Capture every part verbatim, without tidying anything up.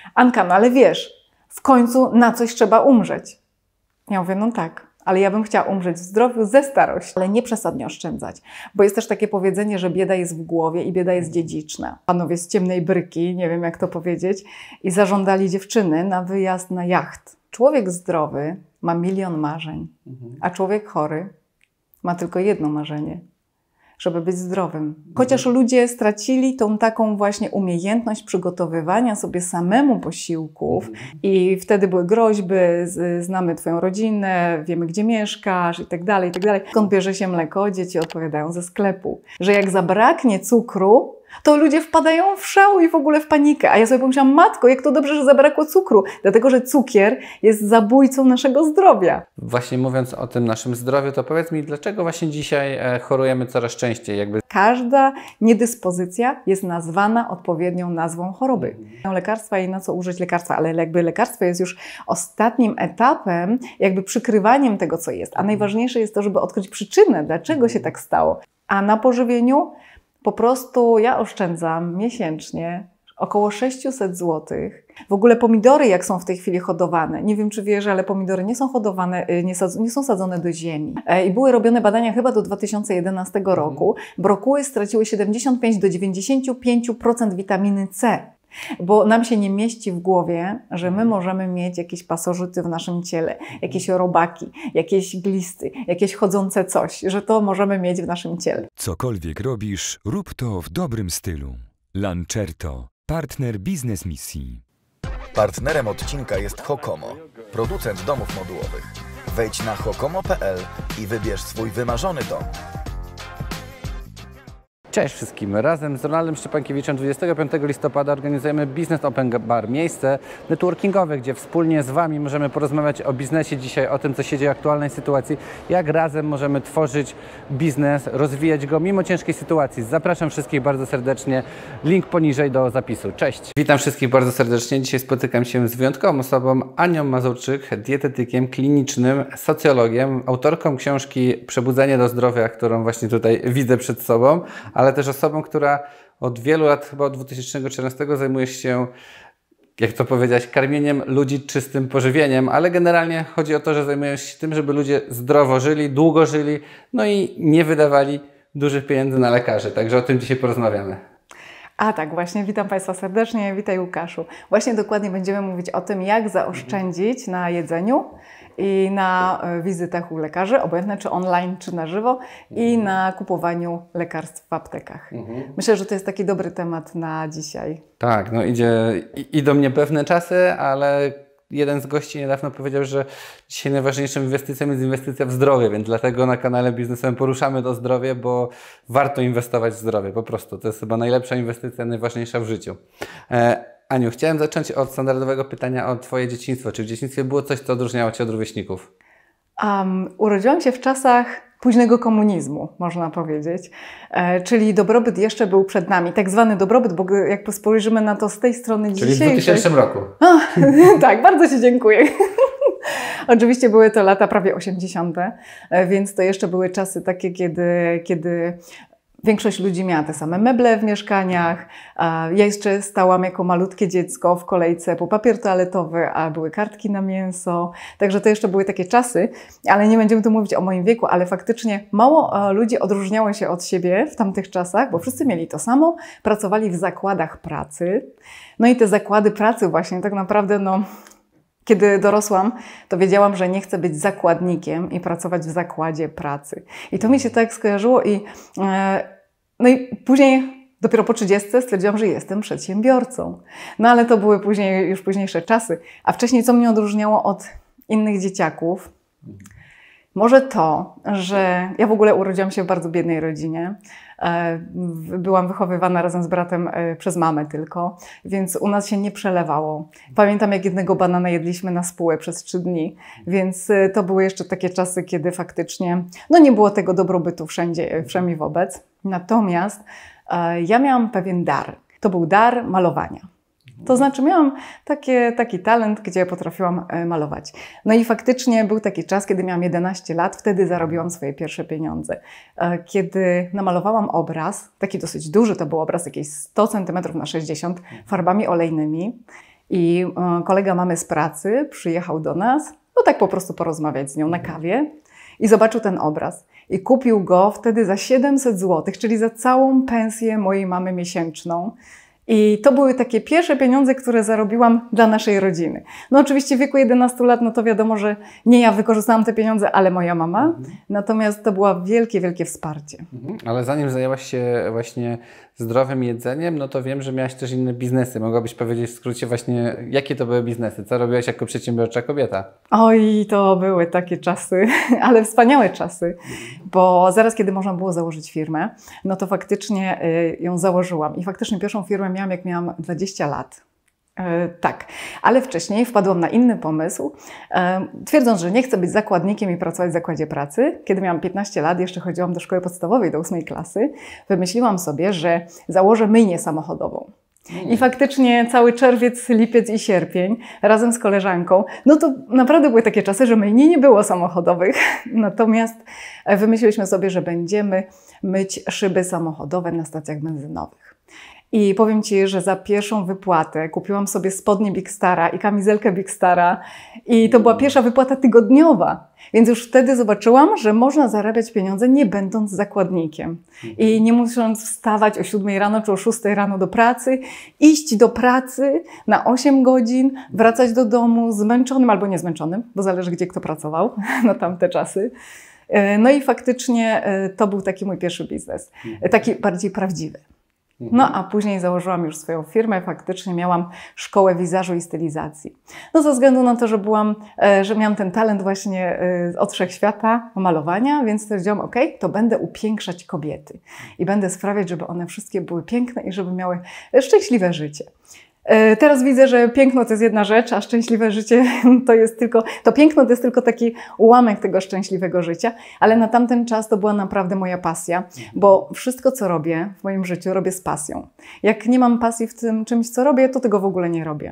Anka, no ale wiesz, w końcu na coś trzeba umrzeć. Ja mówię, no tak, ale ja bym chciała umrzeć w zdrowiu ze starości, ale nie przesadnie oszczędzać. Bo jest też takie powiedzenie, że bieda jest w głowie i bieda jest dziedziczna. Panowie z ciemnej bryki, nie wiem jak to powiedzieć, i zażądali dziewczyny na wyjazd na jacht. Człowiek zdrowy ma milion marzeń, a człowiek chory ma tylko jedno marzenie, żeby być zdrowym. Chociaż ludzie stracili tą taką właśnie umiejętność przygotowywania sobie samemu posiłków i wtedy były groźby, znamy twoją rodzinę, wiemy gdzie mieszkasz i tak dalej, i tak dalej. Skąd bierze się mleko? Dzieci odpowiadają ze sklepu. Że jak zabraknie cukru, to ludzie wpadają w szał i w ogóle w panikę. A ja sobie pomyślałam, matko, jak to dobrze, że zabrakło cukru. Dlatego, że cukier jest zabójcą naszego zdrowia. Właśnie mówiąc o tym naszym zdrowiu, to powiedz mi, dlaczego właśnie dzisiaj chorujemy coraz częściej? Jakby... Każda niedyspozycja jest nazwana odpowiednią nazwą choroby. Lekarstwa i na co użyć lekarstwa, ale jakby lekarstwo jest już ostatnim etapem, jakby przykrywaniem tego, co jest. A najważniejsze jest to, żeby odkryć przyczynę, dlaczego się tak stało. A na pożywieniu po prostu ja oszczędzam miesięcznie około sześćset złotych. W ogóle pomidory, jak są w tej chwili hodowane, nie wiem czy wiesz, ale pomidory nie są hodowane, nie, nie są sadzone do ziemi. I były robione badania chyba do dwa tysiące jedenastego roku. Brokuły straciły siedemdziesiąt pięć do dziewięćdziesięciu pięciu procent witaminy C. Bo nam się nie mieści w głowie, że my możemy mieć jakieś pasożyty w naszym ciele, jakieś robaki, jakieś glisty, jakieś chodzące coś, że to możemy mieć w naszym ciele. Cokolwiek robisz, rób to w dobrym stylu. Lancerto, partner biznes misji. Partnerem odcinka jest Hokomo, producent domów modułowych. Wejdź na hokomo kropka p l i wybierz swój wymarzony dom. Cześć wszystkim! Razem z Ronaldem Szczepankiewiczem dwudziestego piątego listopada organizujemy Business Open Bar, miejsce networkingowe, gdzie wspólnie z Wami możemy porozmawiać o biznesie dzisiaj, o tym, co się dzieje w aktualnej sytuacji, jak razem możemy tworzyć biznes, rozwijać go mimo ciężkiej sytuacji. Zapraszam wszystkich bardzo serdecznie. Link poniżej do zapisu. Cześć! Witam wszystkich bardzo serdecznie. Dzisiaj spotykam się z wyjątkową osobą, Anią Mazurczyk, dietetykiem klinicznym, socjologiem, autorką książki Przebudzenie do zdrowia, którą właśnie tutaj widzę przed sobą, ale też osobą, która od wielu lat, chyba od dwa tysiące czternastego zajmuje się, jak to powiedzieć, karmieniem ludzi czystym pożywieniem, ale generalnie chodzi o to, że zajmują się tym, żeby ludzie zdrowo żyli, długo żyli, no i nie wydawali dużych pieniędzy na lekarzy. Także o tym dzisiaj porozmawiamy. A tak, właśnie witam Państwa serdecznie, witaj Łukaszu. Właśnie dokładnie będziemy mówić o tym, jak zaoszczędzić na jedzeniu i na wizytach u lekarzy, obojętnie czy online, czy na żywo, i na kupowaniu lekarstw w aptekach. Mhm. Myślę, że to jest taki dobry temat na dzisiaj. Tak, no idzie, idą niepewne czasy, ale jeden z gości niedawno powiedział, że dzisiaj najważniejszą inwestycją jest inwestycja w zdrowie, więc dlatego na kanale biznesowym poruszamy to zdrowie, bo warto inwestować w zdrowie, po prostu. To jest chyba najlepsza inwestycja, najważniejsza w życiu. E, Aniu, chciałem zacząć od standardowego pytania o Twoje dzieciństwo. Czy w dzieciństwie było coś, co odróżniało Cię od rówieśników? Um, urodziłam się w czasach późnego komunizmu, można powiedzieć, e, czyli dobrobyt jeszcze był przed nami. Tak zwany dobrobyt, bo jak spojrzymy na to z tej strony czyli dzisiejszej... Czyli w dwutysięcznym roku. O, tak, bardzo Ci dziękuję. Oczywiście były to lata prawie osiemdziesiąte, więc to jeszcze były czasy takie, kiedy... kiedy większość ludzi miała te same meble w mieszkaniach. Ja jeszcze stałam jako malutkie dziecko w kolejce po papier toaletowy, a były kartki na mięso. Także to jeszcze były takie czasy, ale nie będziemy tu mówić o moim wieku, ale faktycznie mało ludzi odróżniało się od siebie w tamtych czasach, bo wszyscy mieli to samo, pracowali w zakładach pracy. No i te zakłady pracy właśnie tak naprawdę, no... Kiedy dorosłam, to wiedziałam, że nie chcę być zakładnikiem i pracować w zakładzie pracy. I to mi się tak skojarzyło i e, no i później dopiero po trzydziestce stwierdziłam, że jestem przedsiębiorcą. No ale to były później, już późniejsze czasy. A wcześniej co mnie odróżniało od innych dzieciaków? Może to, że ja w ogóle urodziłam się w bardzo biednej rodzinie. Byłam wychowywana razem z bratem przez mamę tylko, więc u nas się nie przelewało. Pamiętam, jak jednego banana jedliśmy na spółę przez trzy dni, więc to były jeszcze takie czasy, kiedy faktycznie no nie było tego dobrobytu wszędzie, wszemi wobec. Natomiast ja miałam pewien dar. To był dar malowania. To znaczy miałam takie, taki talent, gdzie potrafiłam malować. No i faktycznie był taki czas, kiedy miałam jedenaście lat, wtedy zarobiłam swoje pierwsze pieniądze. Kiedy namalowałam obraz, taki dosyć duży, to był obraz jakieś sto centymetrów na sześćdziesiąt, farbami olejnymi. I kolega mamy z pracy przyjechał do nas, no tak po prostu porozmawiać z nią na kawie i zobaczył ten obraz. I kupił go wtedy za siedemset złotych, czyli za całą pensję mojej mamy miesięczną. I to były takie pierwsze pieniądze, które zarobiłam dla naszej rodziny. No oczywiście w wieku jedenastu lat, no to wiadomo, że nie ja wykorzystałam te pieniądze, ale moja mama. Mhm. Natomiast to było wielkie, wielkie wsparcie. Mhm. Ale zanim zajęłaś się właśnie zdrowym jedzeniem, no to wiem, że miałaś też inne biznesy. Mogłabyś powiedzieć w skrócie właśnie, jakie to były biznesy? Co robiłaś jako przedsiębiorcza kobieta? Oj, to były takie czasy, ale wspaniałe czasy, bo zaraz, kiedy można było założyć firmę, no to faktycznie ją założyłam. I faktycznie pierwszą firmę miałam, jak miałam dwadzieścia lat. E, tak, ale wcześniej wpadłam na inny pomysł, e, twierdząc, że nie chcę być zakładnikiem i pracować w zakładzie pracy. Kiedy miałam piętnaście lat, jeszcze chodziłam do szkoły podstawowej, do ósmej klasy, wymyśliłam sobie, że założę myjnię samochodową. I faktycznie cały czerwiec, lipiec i sierpień razem z koleżanką, no to naprawdę były takie czasy, że myjni nie było samochodowych. Natomiast wymyśliliśmy sobie, że będziemy myć szyby samochodowe na stacjach benzynowych. I powiem Ci, że za pierwszą wypłatę kupiłam sobie spodnie Big Stara i kamizelkę Big Stara i to była pierwsza wypłata tygodniowa. Więc już wtedy zobaczyłam, że można zarabiać pieniądze nie będąc zakładnikiem. I nie musząc wstawać o siódmej rano czy o szóstej rano do pracy, iść do pracy na osiem godzin, wracać do domu zmęczonym albo niezmęczonym, bo zależy gdzie kto pracował na tamte czasy. No i faktycznie to był taki mój pierwszy biznes, taki bardziej prawdziwy. No a później założyłam już swoją firmę, faktycznie miałam szkołę wizażu i stylizacji. No ze względu na to, że byłam, że miałam ten talent właśnie od wszechświata malowania, więc stwierdziłam, ok, to będę upiększać kobiety i będę sprawiać, żeby one wszystkie były piękne i żeby miały szczęśliwe życie. Teraz widzę, że piękno to jest jedna rzecz, a szczęśliwe życie to jest tylko, to piękno to jest tylko taki ułamek tego szczęśliwego życia, ale na tamten czas to była naprawdę moja pasja, bo wszystko co robię w moim życiu robię z pasją. Jak nie mam pasji w tym czymś co robię, to tego w ogóle nie robię.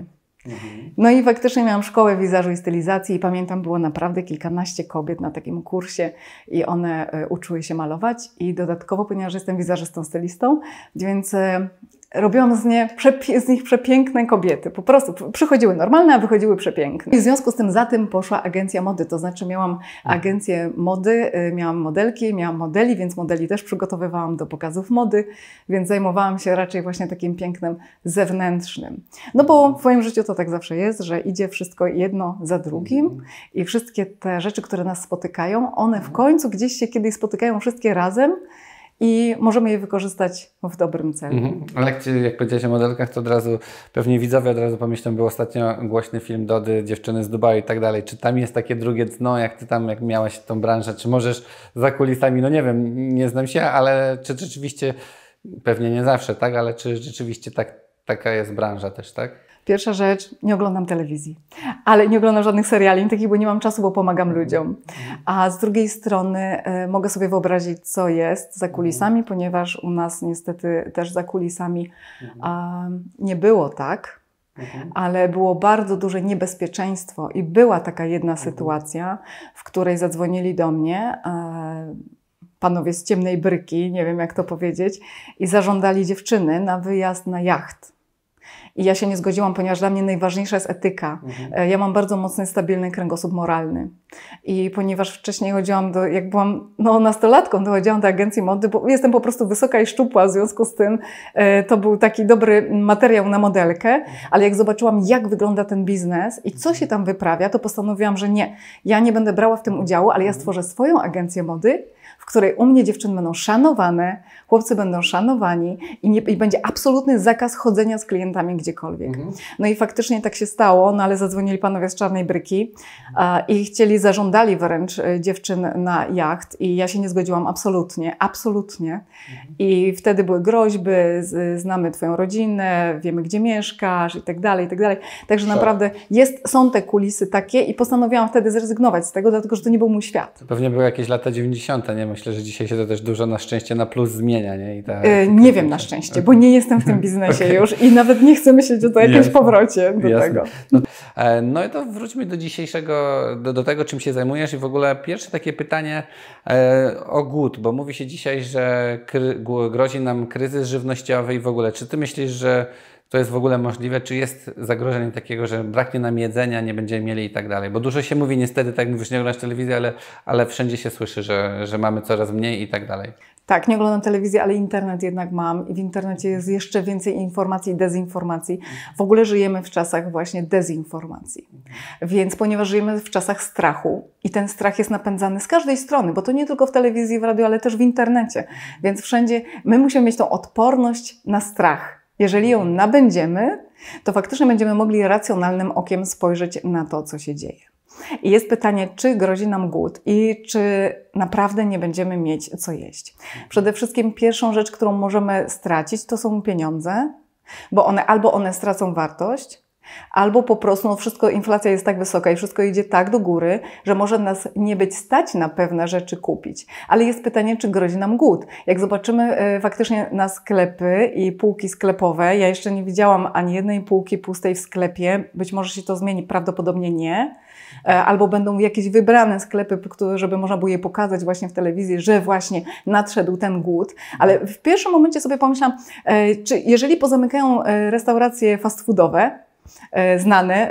No i faktycznie miałam szkołę wizażu i stylizacji i pamiętam, było naprawdę kilkanaście kobiet na takim kursie i one uczyły się malować i dodatkowo, ponieważ jestem wizażystą, stylistą, więc robiłam z, nie, z nich przepiękne kobiety. Po prostu przychodziły normalne, a wychodziły przepiękne. I w związku z tym za tym poszła agencja mody, to znaczy miałam agencję mody, miałam modelki, miałam modeli, więc modeli też przygotowywałam do pokazów mody, więc zajmowałam się raczej właśnie takim pięknem zewnętrznym. No bo w moim życiu to tak zawsze jest, że idzie wszystko jedno za drugim i wszystkie te rzeczy, które nas spotykają, one w końcu gdzieś się kiedyś spotykają wszystkie razem i możemy je wykorzystać w dobrym celu. Mhm. Ale jak, jak powiedziałeś o modelkach, to od razu pewnie widzowie od razu pomyślą, był ostatnio głośny film Dody, dziewczyny z Dubaju i tak dalej. Czy tam jest takie drugie dno, jak Ty tam, jak miałaś tą branżę, czy możesz za kulisami, no nie wiem, nie znam się, ale czy rzeczywiście, pewnie nie zawsze, tak, ale czy rzeczywiście tak, taka jest branża też, tak? Pierwsza rzecz, nie oglądam telewizji, ale nie oglądam żadnych seriali, takich, bo nie mam czasu, bo pomagam ludziom. A z drugiej strony y, mogę sobie wyobrazić, co jest za kulisami, ponieważ u nas niestety też za kulisami y, nie było tak, ale było bardzo duże niebezpieczeństwo i była taka jedna sytuacja, w której zadzwonili do mnie y, panowie z ciemnej bryki, nie wiem jak to powiedzieć, i zażądali dziewczyny na wyjazd na jacht. I ja się nie zgodziłam, ponieważ dla mnie najważniejsza jest etyka. Mhm. Ja mam bardzo mocny, stabilny kręgosłup moralny. I ponieważ wcześniej chodziłam do, jak byłam no, nastolatką, to chodziłam do agencji mody, bo jestem po prostu wysoka i szczupła, w związku z tym e, to był taki dobry materiał na modelkę, ale jak zobaczyłam, jak wygląda ten biznes i co się tam wyprawia, to postanowiłam, że nie, ja nie będę brała w tym udziału, ale ja stworzę swoją agencję mody, w której u mnie dziewczyny będą szanowane, chłopcy będą szanowani i, nie, i będzie absolutny zakaz chodzenia z klientami gdziekolwiek. Mhm. No i faktycznie tak się stało, no ale zadzwonili panowie z czarnej bryki a, i chcieli, zażądali wręcz dziewczyn na jacht i ja się nie zgodziłam absolutnie, absolutnie. Mhm. I wtedy były groźby, z, znamy twoją rodzinę, wiemy gdzie mieszkasz i tak dalej, i tak dalej. Także Szok. Naprawdę jest, są te kulisy takie i postanowiłam wtedy zrezygnować z tego, dlatego że to nie był mój świat. To pewnie były jakieś lata dziewięćdziesiąte, nie? Myślę, że dzisiaj się to też dużo na szczęście na plus zmienia, nie? I ta, yy, nie wiem na szczęście, bo nie jestem w tym biznesie okay. już i nawet nie chcę myśleć o to jakimś Jasne. powrocie do Jasne. tego. No, no i to wróćmy do dzisiejszego, do, do tego, czym się zajmujesz i w ogóle pierwsze takie pytanie e, o głód, bo mówi się dzisiaj, że kry, grozi nam kryzys żywnościowy i w ogóle, czy Ty myślisz, że to jest w ogóle możliwe? Czy jest zagrożenie takiego, że braknie nam jedzenia, nie będziemy mieli i tak dalej? Bo dużo się mówi niestety, tak jak mówisz, nie oglądasz telewizji, ale, ale wszędzie się słyszy, że, że mamy coraz mniej i tak dalej. Tak, nie oglądam telewizji, ale internet jednak mam i w internecie jest jeszcze więcej informacji i dezinformacji. W ogóle żyjemy w czasach właśnie dezinformacji. Więc ponieważ żyjemy w czasach strachu i ten strach jest napędzany z każdej strony, bo to nie tylko w telewizji, w radiu, ale też w internecie. Więc wszędzie my musimy mieć tą odporność na strach. Jeżeli ją nabędziemy, to faktycznie będziemy mogli racjonalnym okiem spojrzeć na to, co się dzieje. I jest pytanie, czy grozi nam głód i czy naprawdę nie będziemy mieć co jeść. Przede wszystkim pierwszą rzecz, którą możemy stracić, to są pieniądze, bo one albo one stracą wartość, albo po prostu no wszystko, inflacja jest tak wysoka i wszystko idzie tak do góry, że może nas nie być stać na pewne rzeczy kupić. Ale jest pytanie, czy grozi nam głód. Jak zobaczymy y, faktycznie na sklepy i półki sklepowe, ja jeszcze nie widziałam ani jednej półki pustej w sklepie, być może się to zmieni, prawdopodobnie nie. Albo będą jakieś wybrane sklepy, żeby można było je pokazać właśnie w telewizji, że właśnie nadszedł ten głód. Ale w pierwszym momencie sobie pomyślałam, czy jeżeli pozamykają restauracje fast foodowe, znane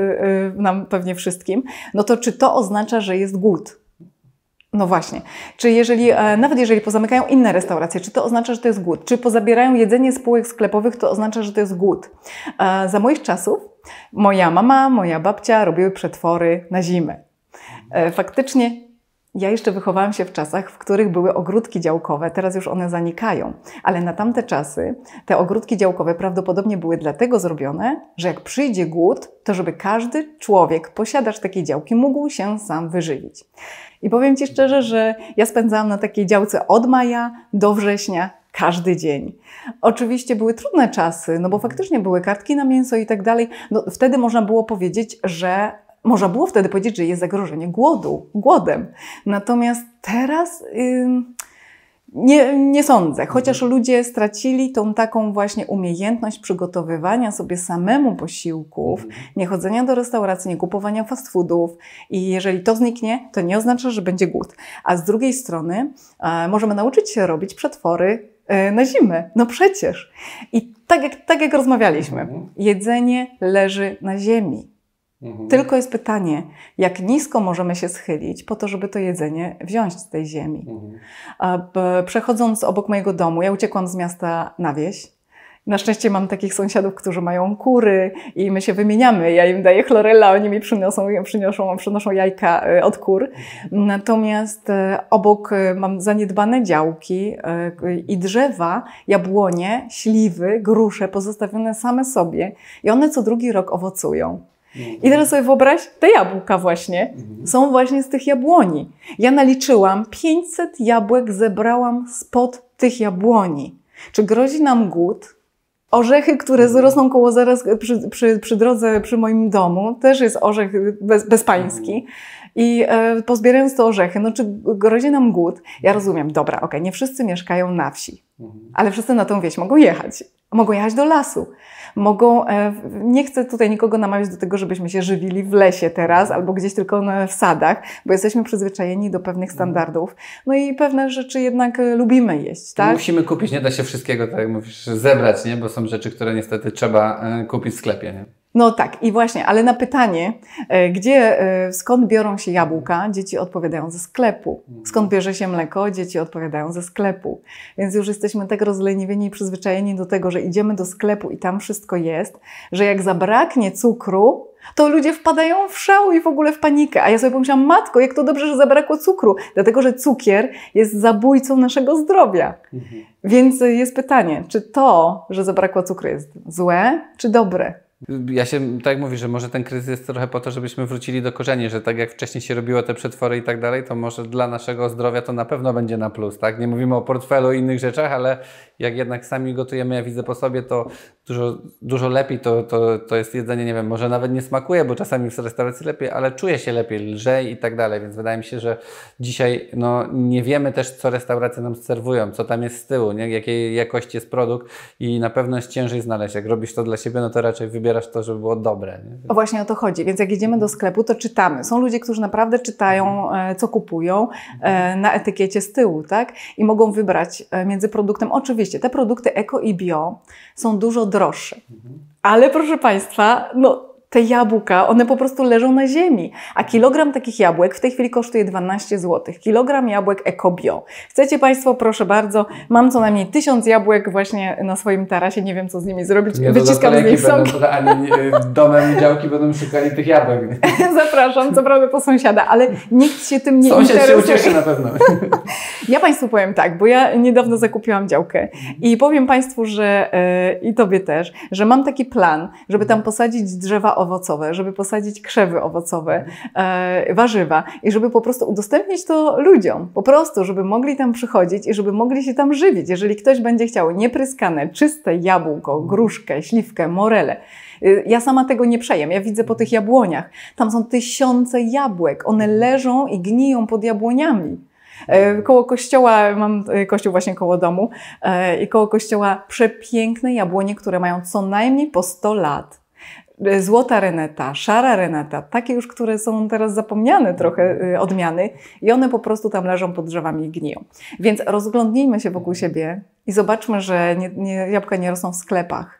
nam pewnie wszystkim, no to czy to oznacza, że jest głód? No właśnie. Czy jeżeli, nawet jeżeli pozamykają inne restauracje, czy to oznacza, że to jest głód? Czy pozabierają jedzenie z półek sklepowych, to oznacza, że to jest głód? Za moich czasów moja mama, moja babcia robiły przetwory na zimę. Faktycznie ja jeszcze wychowałam się w czasach, w których były ogródki działkowe. Teraz już one zanikają. Ale na tamte czasy te ogródki działkowe prawdopodobnie były dlatego zrobione, że jak przyjdzie głód, to żeby każdy człowiek, posiadacz takiej działki, mógł się sam wyżywić. I powiem Ci szczerze, że ja spędzałam na takiej działce od maja do września każdy dzień. Oczywiście były trudne czasy, no bo faktycznie były kartki na mięso i tak dalej. No, wtedy można było powiedzieć, że Można było wtedy powiedzieć, że jest zagrożenie głodu, głodem. Natomiast teraz yy, nie, nie sądzę. Chociaż ludzie stracili tą taką właśnie umiejętność przygotowywania sobie samemu posiłków, nie chodzenia do restauracji, nie kupowania fast foodów. I jeżeli to zniknie, to nie oznacza, że będzie głód. A z drugiej strony yy, możemy nauczyć się robić przetwory yy, na zimę. No przecież. I tak jak, tak jak rozmawialiśmy, jedzenie leży na ziemi. Mhm. Tylko jest pytanie, jak nisko możemy się schylić po to, żeby to jedzenie wziąć z tej ziemi. Mhm. Przechodząc obok mojego domu, ja uciekłam z miasta na wieś. Na szczęście mam takich sąsiadów, którzy mają kury i my się wymieniamy. Ja im daję chlorella, oni mi przyniosą, przynoszą, przynoszą jajka od kur. Natomiast obok mam zaniedbane działki i drzewa, jabłonie, śliwy, grusze pozostawione same sobie i one co drugi rok owocują. I teraz sobie wyobraź, te jabłka właśnie mhm. są właśnie z tych jabłoni. Ja naliczyłam, pięćset jabłek zebrałam spod tych jabłoni. Czy grozi nam głód? Orzechy, które rosną koło zaraz przy, przy, przy drodze, przy moim domu, też jest orzech bez, bezpański. I e, pozbierając te orzechy, no czy grozi nam głód? Ja rozumiem, dobra, okej, okay, nie wszyscy mieszkają na wsi, ale wszyscy na tą wieś mogą jechać. Mogą jechać do lasu. Mogą, e, nie chcę tutaj nikogo namawiać do tego, żebyśmy się żywili w lesie teraz albo gdzieś tylko w sadach, bo jesteśmy przyzwyczajeni do pewnych standardów. No i pewne rzeczy jednak lubimy jeść, tak? Musimy kupić, nie da się wszystkiego, tak jak mówisz, zebrać, nie? Bo są rzeczy, które niestety trzeba kupić w sklepie, nie? No tak, i właśnie, ale na pytanie, gdzie, skąd biorą się jabłka, dzieci odpowiadają ze sklepu. Skąd bierze się mleko, dzieci odpowiadają ze sklepu. Więc już jesteśmy tak rozleniwieni i przyzwyczajeni do tego, że idziemy do sklepu i tam wszystko jest, że jak zabraknie cukru, to ludzie wpadają w szał i w ogóle w panikę. A ja sobie pomyślałam, matko, jak to dobrze, że zabrakło cukru. Dlatego, że cukier jest zabójcą naszego zdrowia. Mhm. Więc jest pytanie, czy to, że zabrakło cukru jest złe, czy dobre? Ja się, tak jak mówisz, że może ten kryzys jest trochę po to, żebyśmy wrócili do korzeni, że tak jak wcześniej się robiło te przetwory i tak dalej, to może dla naszego zdrowia to na pewno będzie na plus, tak? Nie mówimy o portfelu i innych rzeczach, ale jak jednak sami gotujemy, ja widzę po sobie, to dużo, dużo lepiej to, to, to jest jedzenie, nie wiem, może nawet nie smakuje, bo czasami w restauracji lepiej, ale czuje się lepiej, lżej i tak dalej, więc wydaje mi się, że dzisiaj no, nie wiemy też, co restauracje nam serwują, co tam jest z tyłu, nie? Jakiej jakości jest produkt i na pewno jest ciężej znaleźć. Jak robisz to dla siebie, no to raczej wybierz wybierasz to, żeby było dobre. Nie? O właśnie o to chodzi. Więc jak idziemy do sklepu, to czytamy. Są ludzie, którzy naprawdę czytają, co kupują na etykiecie z tyłu, tak? I mogą wybrać między produktem. Oczywiście te produkty eko i bio są dużo droższe. Ale proszę Państwa, no te jabłka, one po prostu leżą na ziemi. A kilogram takich jabłek w tej chwili kosztuje dwanaście złotych. Kilogram jabłek eko-bio. Chcecie Państwo, proszę bardzo, mam co najmniej tysiąc jabłek właśnie na swoim tarasie, nie wiem co z nimi zrobić. Nie, wyciskam z nich soki. Ani domem i działki będą szukali tych jabłek. Zapraszam, co prawda po sąsiada, ale nikt się tym nie Sąsiad interesuje. się ucieszy na pewno. Ja Państwu powiem tak, bo ja niedawno zakupiłam działkę i powiem Państwu, że yy, i Tobie też, że mam taki plan, żeby tam posadzić drzewa owocowe, żeby posadzić krzewy owocowe, yy, warzywa i żeby po prostu udostępnić to ludziom. Po prostu, żeby mogli tam przychodzić i żeby mogli się tam żywić. Jeżeli ktoś będzie chciał niepryskane, czyste jabłko, gruszkę, śliwkę, morele, ja sama tego nie przejem. Ja widzę po tych jabłoniach. Tam są tysiące jabłek. One leżą i gniją pod jabłoniami. Koło kościoła, mam kościół właśnie koło domu i koło kościoła przepiękne jabłonie, które mają co najmniej po sto lat. Złota reneta, szara reneta, takie już, które są teraz zapomniane trochę odmiany i one po prostu tam leżą pod drzewami i gniją. Więc rozglądnijmy się wokół siebie i zobaczmy, że nie, nie, jabłka nie rosną w sklepach.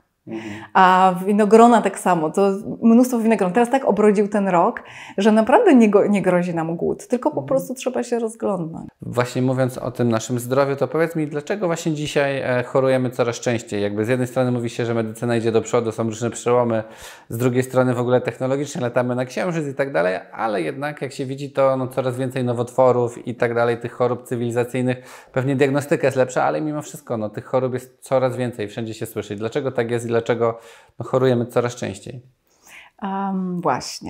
A winogrona tak samo, to mnóstwo winogron. Teraz tak obrodził ten rok, że naprawdę nie, go, nie grozi nam głód, tylko po prostu trzeba się rozglądnąć. Właśnie mówiąc o tym naszym zdrowiu, to powiedz mi, dlaczego właśnie dzisiaj chorujemy coraz częściej? Jakby z jednej strony mówi się, że medycyna idzie do przodu, są różne przełomy, z drugiej strony w ogóle technologicznie latamy na księżyc i tak dalej, ale jednak jak się widzi, to no, coraz więcej nowotworów i tak dalej, tych chorób cywilizacyjnych. Pewnie diagnostyka jest lepsza, ale mimo wszystko no, tych chorób jest coraz więcej, wszędzie się słyszy. Dlaczego tak jest i dlaczego no, chorujemy coraz częściej? Um, właśnie.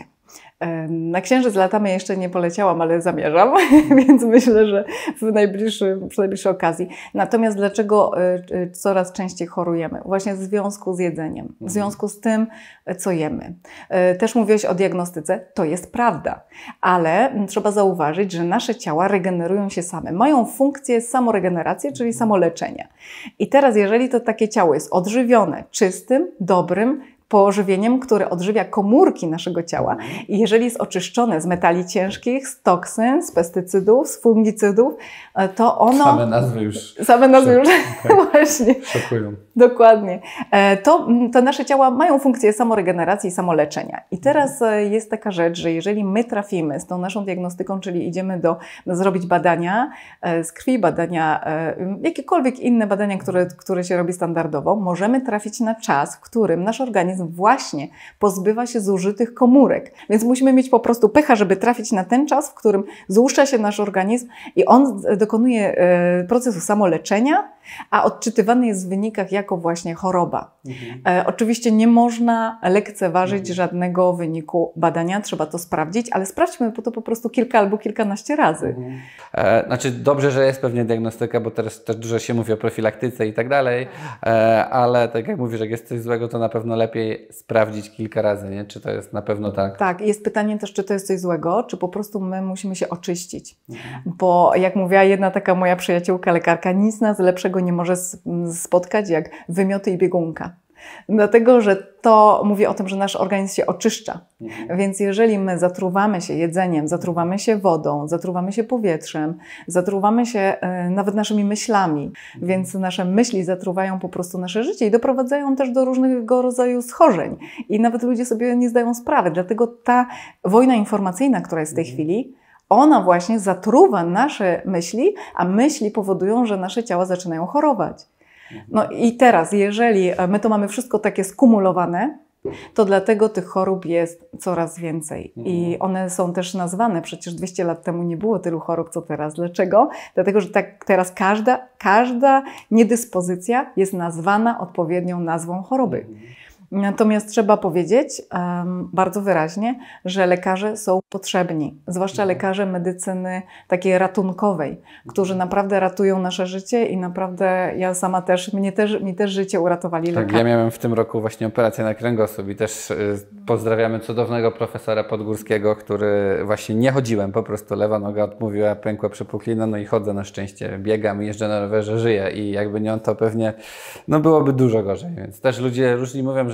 Na księżyc latamy jeszcze nie poleciałam, ale zamierzam, więc myślę, że w najbliższym, przy najbliższej okazji. Natomiast dlaczego coraz częściej chorujemy? Właśnie w związku z jedzeniem, w związku z tym, co jemy. Też mówiłeś o diagnostyce, to jest prawda, ale trzeba zauważyć, że nasze ciała regenerują się same. Mają funkcję samoregeneracji, czyli samoleczenia. I teraz, jeżeli to takie ciało jest odżywione czystym, dobrym, pożywieniem, które odżywia komórki naszego ciała i jeżeli jest oczyszczone z metali ciężkich, z toksyn, z pestycydów, z fungicydów, to ono... Same nazwy już... Same nazwy już, okay. Właśnie. Szokują. Dokładnie. To, to nasze ciała mają funkcję samoregeneracji i samoleczenia. I teraz jest taka rzecz, że jeżeli my trafimy z tą naszą diagnostyką, czyli idziemy do, do zrobić badania z krwi, badania, jakiekolwiek inne badania, które, które się robi standardowo, możemy trafić na czas, w którym nasz organizm właśnie pozbywa się zużytych komórek. Więc musimy mieć po prostu pecha, żeby trafić na ten czas, w którym złuszcza się nasz organizm i on dokonuje procesu samoleczenia, a odczytywany jest w wynikach jako właśnie choroba. Mhm. E, oczywiście nie można lekceważyć mhm. żadnego wyniku badania, trzeba to sprawdzić, ale sprawdźmy to po prostu kilka albo kilkanaście razy. Mhm. E, znaczy dobrze, że jest pewnie diagnostyka, bo teraz też dużo się mówi o profilaktyce i tak dalej, e, ale tak jak mówisz, jak jest coś złego, to na pewno lepiej sprawdzić kilka razy, nie? Czy to jest na pewno tak? Tak, jest pytanie też, czy to jest coś złego, czy po prostu my musimy się oczyścić. Mhm. Bo jak mówiła jedna taka moja przyjaciółka, lekarka, nic nas lepszego nie może spotkać jak wymioty i biegunka. Dlatego, że to mówi o tym, że nasz organizm się oczyszcza. Mhm. Więc jeżeli my zatruwamy się jedzeniem, zatruwamy się wodą, zatruwamy się powietrzem, zatruwamy się y, nawet naszymi myślami, mhm. więc nasze myśli zatruwają po prostu nasze życie i doprowadzają też do różnego rodzaju schorzeń. I nawet ludzie sobie nie zdają sprawy. Dlatego ta wojna informacyjna, która jest w tej mhm. chwili, ona właśnie zatruwa nasze myśli, a myśli powodują, że nasze ciała zaczynają chorować. No i teraz, jeżeli my to mamy wszystko takie skumulowane, to dlatego tych chorób jest coraz więcej. I one są też nazwane, przecież dwieście lat temu nie było tylu chorób, co teraz. Dlaczego? Dlatego, że tak teraz każda, każda niedyspozycja jest nazwana odpowiednią nazwą choroby. Natomiast trzeba powiedzieć um, bardzo wyraźnie, że lekarze są potrzebni, zwłaszcza lekarze medycyny takiej ratunkowej, którzy naprawdę ratują nasze życie i naprawdę ja sama też, mnie też, mi też życie uratowali lekarze. Tak, ja miałem w tym roku właśnie operację na kręgosłup i też y, pozdrawiamy cudownego profesora Podgórskiego, który właśnie nie chodziłem, po prostu lewa noga odmówiła, pękła przepuklina, no i chodzę na szczęście, biegam, jeżdżę na rowerze, żyję i jakby nie on, to pewnie no byłoby dużo gorzej, więc też ludzie różni mówią, że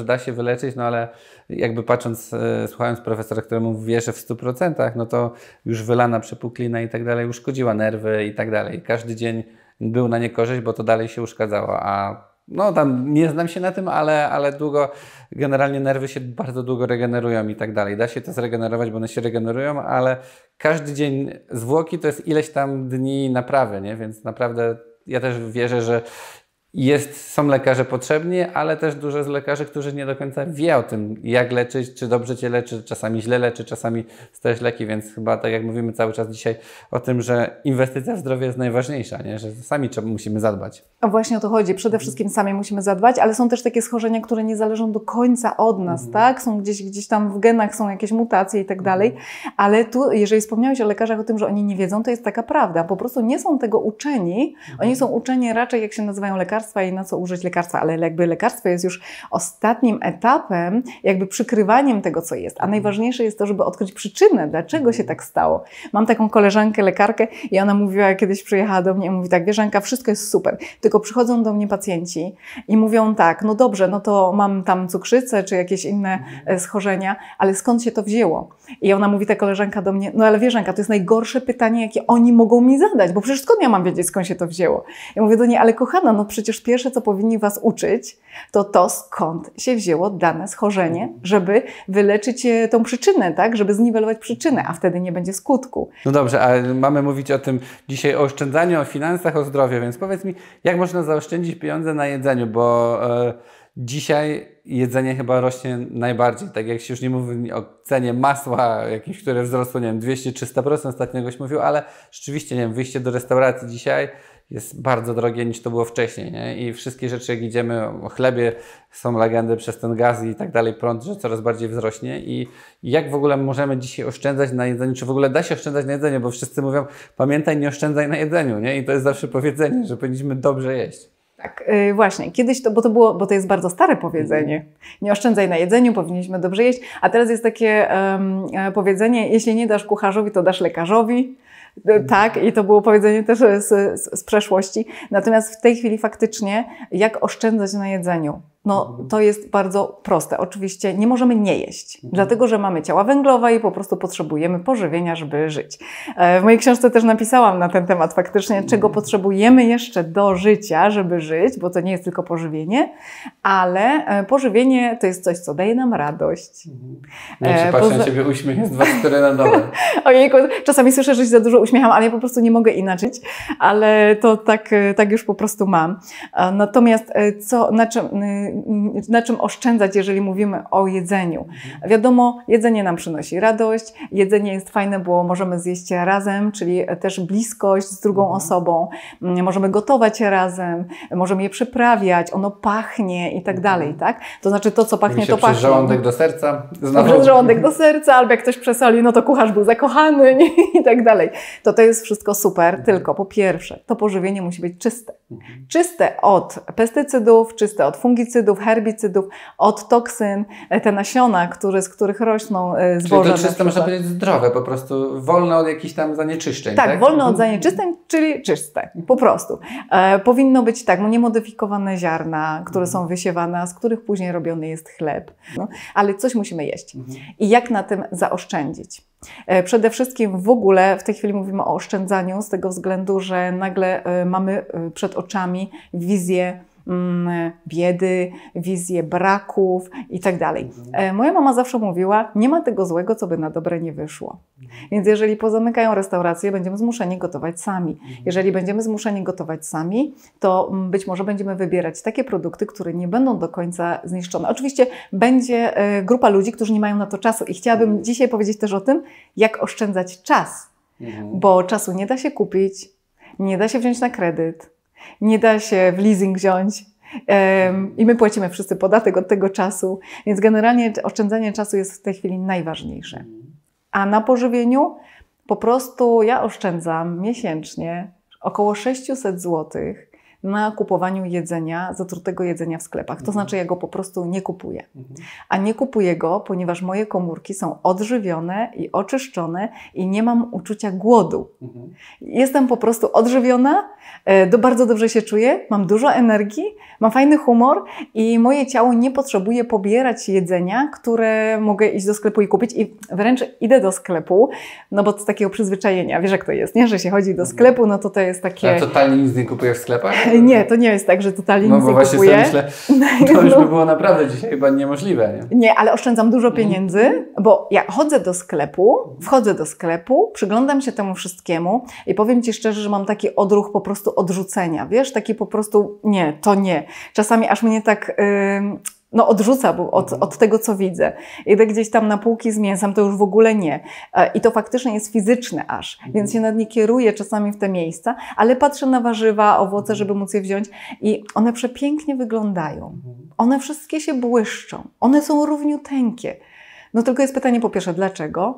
że da się wyleczyć, no ale jakby patrząc, słuchając profesora, któremu wierzę w stu procentach, no to już wylana przepuklina i tak dalej uszkodziła nerwy i tak dalej. Każdy dzień był na niekorzyść, bo to dalej się uszkadzało, a no tam nie znam się na tym, ale, ale długo, generalnie nerwy się bardzo długo regenerują i tak dalej. Da się to zregenerować, bo one się regenerują, ale każdy dzień zwłoki to jest ileś tam dni naprawy, nie? Więc naprawdę ja też wierzę, że Jest, są lekarze potrzebni, ale też dużo z lekarzy, którzy nie do końca wie o tym, jak leczyć, czy dobrze Cię leczy, czasami źle leczy, czasami stajesz leki, więc chyba tak jak mówimy cały czas dzisiaj o tym, że inwestycja w zdrowie jest najważniejsza, nie? Że sami trzeba, musimy zadbać. A właśnie o to chodzi. Przede wszystkim sami musimy zadbać, ale są też takie schorzenia, które nie zależą do końca od nas, mhm. tak? Są gdzieś, gdzieś tam w genach, są jakieś mutacje i tak dalej, ale tu, jeżeli wspomniałeś o lekarzach, o tym, że oni nie wiedzą, to jest taka prawda. Po prostu nie są tego uczeni. Mhm. Oni są uczeni raczej, jak się nazywają lekarstwa, i na co użyć lekarstwa, ale jakby lekarstwo jest już ostatnim etapem, jakby przykrywaniem tego, co jest. A najważniejsze jest to, żeby odkryć przyczynę, dlaczego się tak stało. Mam taką koleżankę, lekarkę i ona mówiła, kiedyś przyjechała do mnie i mówi tak, wiesz Anka, wszystko jest super, tylko przychodzą do mnie pacjenci i mówią tak, no dobrze, no to mam tam cukrzycę czy jakieś inne schorzenia, ale skąd się to wzięło? I ona mówi, ta koleżanka do mnie, no ale wiesz Anka, to jest najgorsze pytanie, jakie oni mogą mi zadać, bo przecież skąd ja mam wiedzieć, skąd się to wzięło? Ja mówię do niej, ale kochana, no przecież pierwsze, co powinni Was uczyć, to to, skąd się wzięło dane schorzenie, żeby wyleczyć tą przyczynę, tak? Żeby zniwelować przyczynę, a wtedy nie będzie skutku. No dobrze, a mamy mówić o tym dzisiaj, o oszczędzaniu, o finansach, o zdrowiu, więc powiedz mi, jak można zaoszczędzić pieniądze na jedzeniu, bo e, dzisiaj jedzenie chyba rośnie najbardziej, tak jak się już nie mówi o cenie masła jakieś, które wzrosło, nie wiem, dwieście do trzystu procent ostatnio goś mówił, ale rzeczywiście, nie wiem, wyjście do restauracji dzisiaj jest bardzo drogie niż to było wcześniej, nie? I wszystkie rzeczy, jak idziemy o chlebie, są legendy przez ten gaz i tak dalej, prąd, że coraz bardziej wzrośnie. I jak w ogóle możemy dzisiaj oszczędzać na jedzeniu? Czy w ogóle da się oszczędzać na jedzeniu? Bo wszyscy mówią, pamiętaj, nie oszczędzaj na jedzeniu, nie? I to jest zawsze powiedzenie, że powinniśmy dobrze jeść. Tak, yy, właśnie. Kiedyś to, bo to było, bo to jest bardzo stare powiedzenie. Nie oszczędzaj na jedzeniu, powinniśmy dobrze jeść. A teraz jest takie um, powiedzenie, jeśli nie dasz kucharzowi, to dasz lekarzowi. Tak, i to było powiedzenie też z, z, z przeszłości. Natomiast w tej chwili faktycznie, jak oszczędzać na jedzeniu? No, to jest bardzo proste. Oczywiście nie możemy nie jeść, mhm. dlatego że mamy ciała węglowe i po prostu potrzebujemy pożywienia, żeby żyć. W mojej książce też napisałam na ten temat faktycznie, mhm. czego potrzebujemy jeszcze do życia, żeby żyć, bo to nie jest tylko pożywienie, ale pożywienie to jest coś, co daje nam radość. Mhm. Nie przypatrzę na Ciebie, uśmiech jest dwa cztery na dole. Ojejku, czasami słyszę, że się za dużo uśmiecham, ale ja po prostu nie mogę inaczej, ale to tak, tak już po prostu mam. Natomiast co, na czym... na czym oszczędzać, jeżeli mówimy o jedzeniu. Wiadomo, jedzenie nam przynosi radość, jedzenie jest fajne, bo możemy zjeść razem, czyli też bliskość z drugą osobą, możemy gotować razem, możemy je przyprawiać, ono pachnie i tak dalej, tak? To znaczy to, co pachnie, to pachnie. Przez żołądek do serca. Znowu. Przez żołądek do serca, albo jak ktoś przesoli, no to kucharz był zakochany nie? i tak dalej. To to jest wszystko super, tylko po pierwsze, to pożywienie musi być czyste. Czyste od pestycydów, czyste od fungicydów, herbicydów, od toksyn, te nasiona, które, z których rośną zboża. Czyli to czyste, można powiedzieć, zdrowe, po prostu wolne od jakichś tam zanieczyszczeń. Tak, tak? wolne od zanieczyszczeń, czyli czyste, po prostu. E, powinno być tak, no, niemodyfikowane ziarna, które są wysiewane, a z których później robiony jest chleb. No, ale coś musimy jeść. I jak na tym zaoszczędzić? E, przede wszystkim w ogóle w tej chwili mówimy o oszczędzaniu z tego względu, że nagle e, mamy przed oczami wizję biedy, wizję braków i tak dalej. Moja mama zawsze mówiła, nie ma tego złego, co by na dobre nie wyszło. Więc jeżeli pozamykają restauracje, będziemy zmuszeni gotować sami. Jeżeli będziemy zmuszeni gotować sami, to być może będziemy wybierać takie produkty, które nie będą do końca zniszczone. Oczywiście będzie grupa ludzi, którzy nie mają na to czasu i chciałabym dzisiaj powiedzieć też o tym, jak oszczędzać czas, bo czasu nie da się kupić, nie da się wziąć na kredyt, nie da się w leasing wziąć um, i my płacimy wszyscy podatek od tego czasu, więc generalnie oszczędzanie czasu jest w tej chwili najważniejsze. A na pożywieniu po prostu ja oszczędzam miesięcznie około sześćset złotych na kupowaniu jedzenia, zatrutego jedzenia w sklepach. To znaczy ja go po prostu nie kupuję. A nie kupuję go, ponieważ moje komórki są odżywione i oczyszczone i nie mam uczucia głodu. Jestem po prostu odżywiona, do, bardzo dobrze się czuję, mam dużo energii, mam fajny humor i moje ciało nie potrzebuje pobierać jedzenia, które mogę iść do sklepu i kupić i wręcz idę do sklepu, no bo z takiego przyzwyczajenia, wiesz jak to jest, nie? Że się chodzi do sklepu, no to to jest takie... A totalnie nic nie kupujesz w sklepach? Nie, to nie jest tak, że totalnie no, nic nie kupuję. No bo właśnie myślę, to już by było naprawdę dzisiaj chyba niemożliwe, nie? Nie, ale oszczędzam dużo pieniędzy, bo ja chodzę do sklepu, wchodzę do sklepu, przyglądam się temu wszystkiemu i powiem Ci szczerze, że mam taki odruch po prostu odrzucenia, wiesz, taki po prostu nie, to nie. Czasami aż mnie tak... Yy, no odrzuca bo od, od tego, co widzę. Idę gdzieś tam na półki z mięsem, to już w ogóle nie. I to faktycznie jest fizyczne aż, więc się nad nie kieruję czasami w te miejsca, ale patrzę na warzywa, owoce, żeby móc je wziąć i one przepięknie wyglądają. One wszystkie się błyszczą. One są równiuteńkie. No tylko jest pytanie po pierwsze, dlaczego?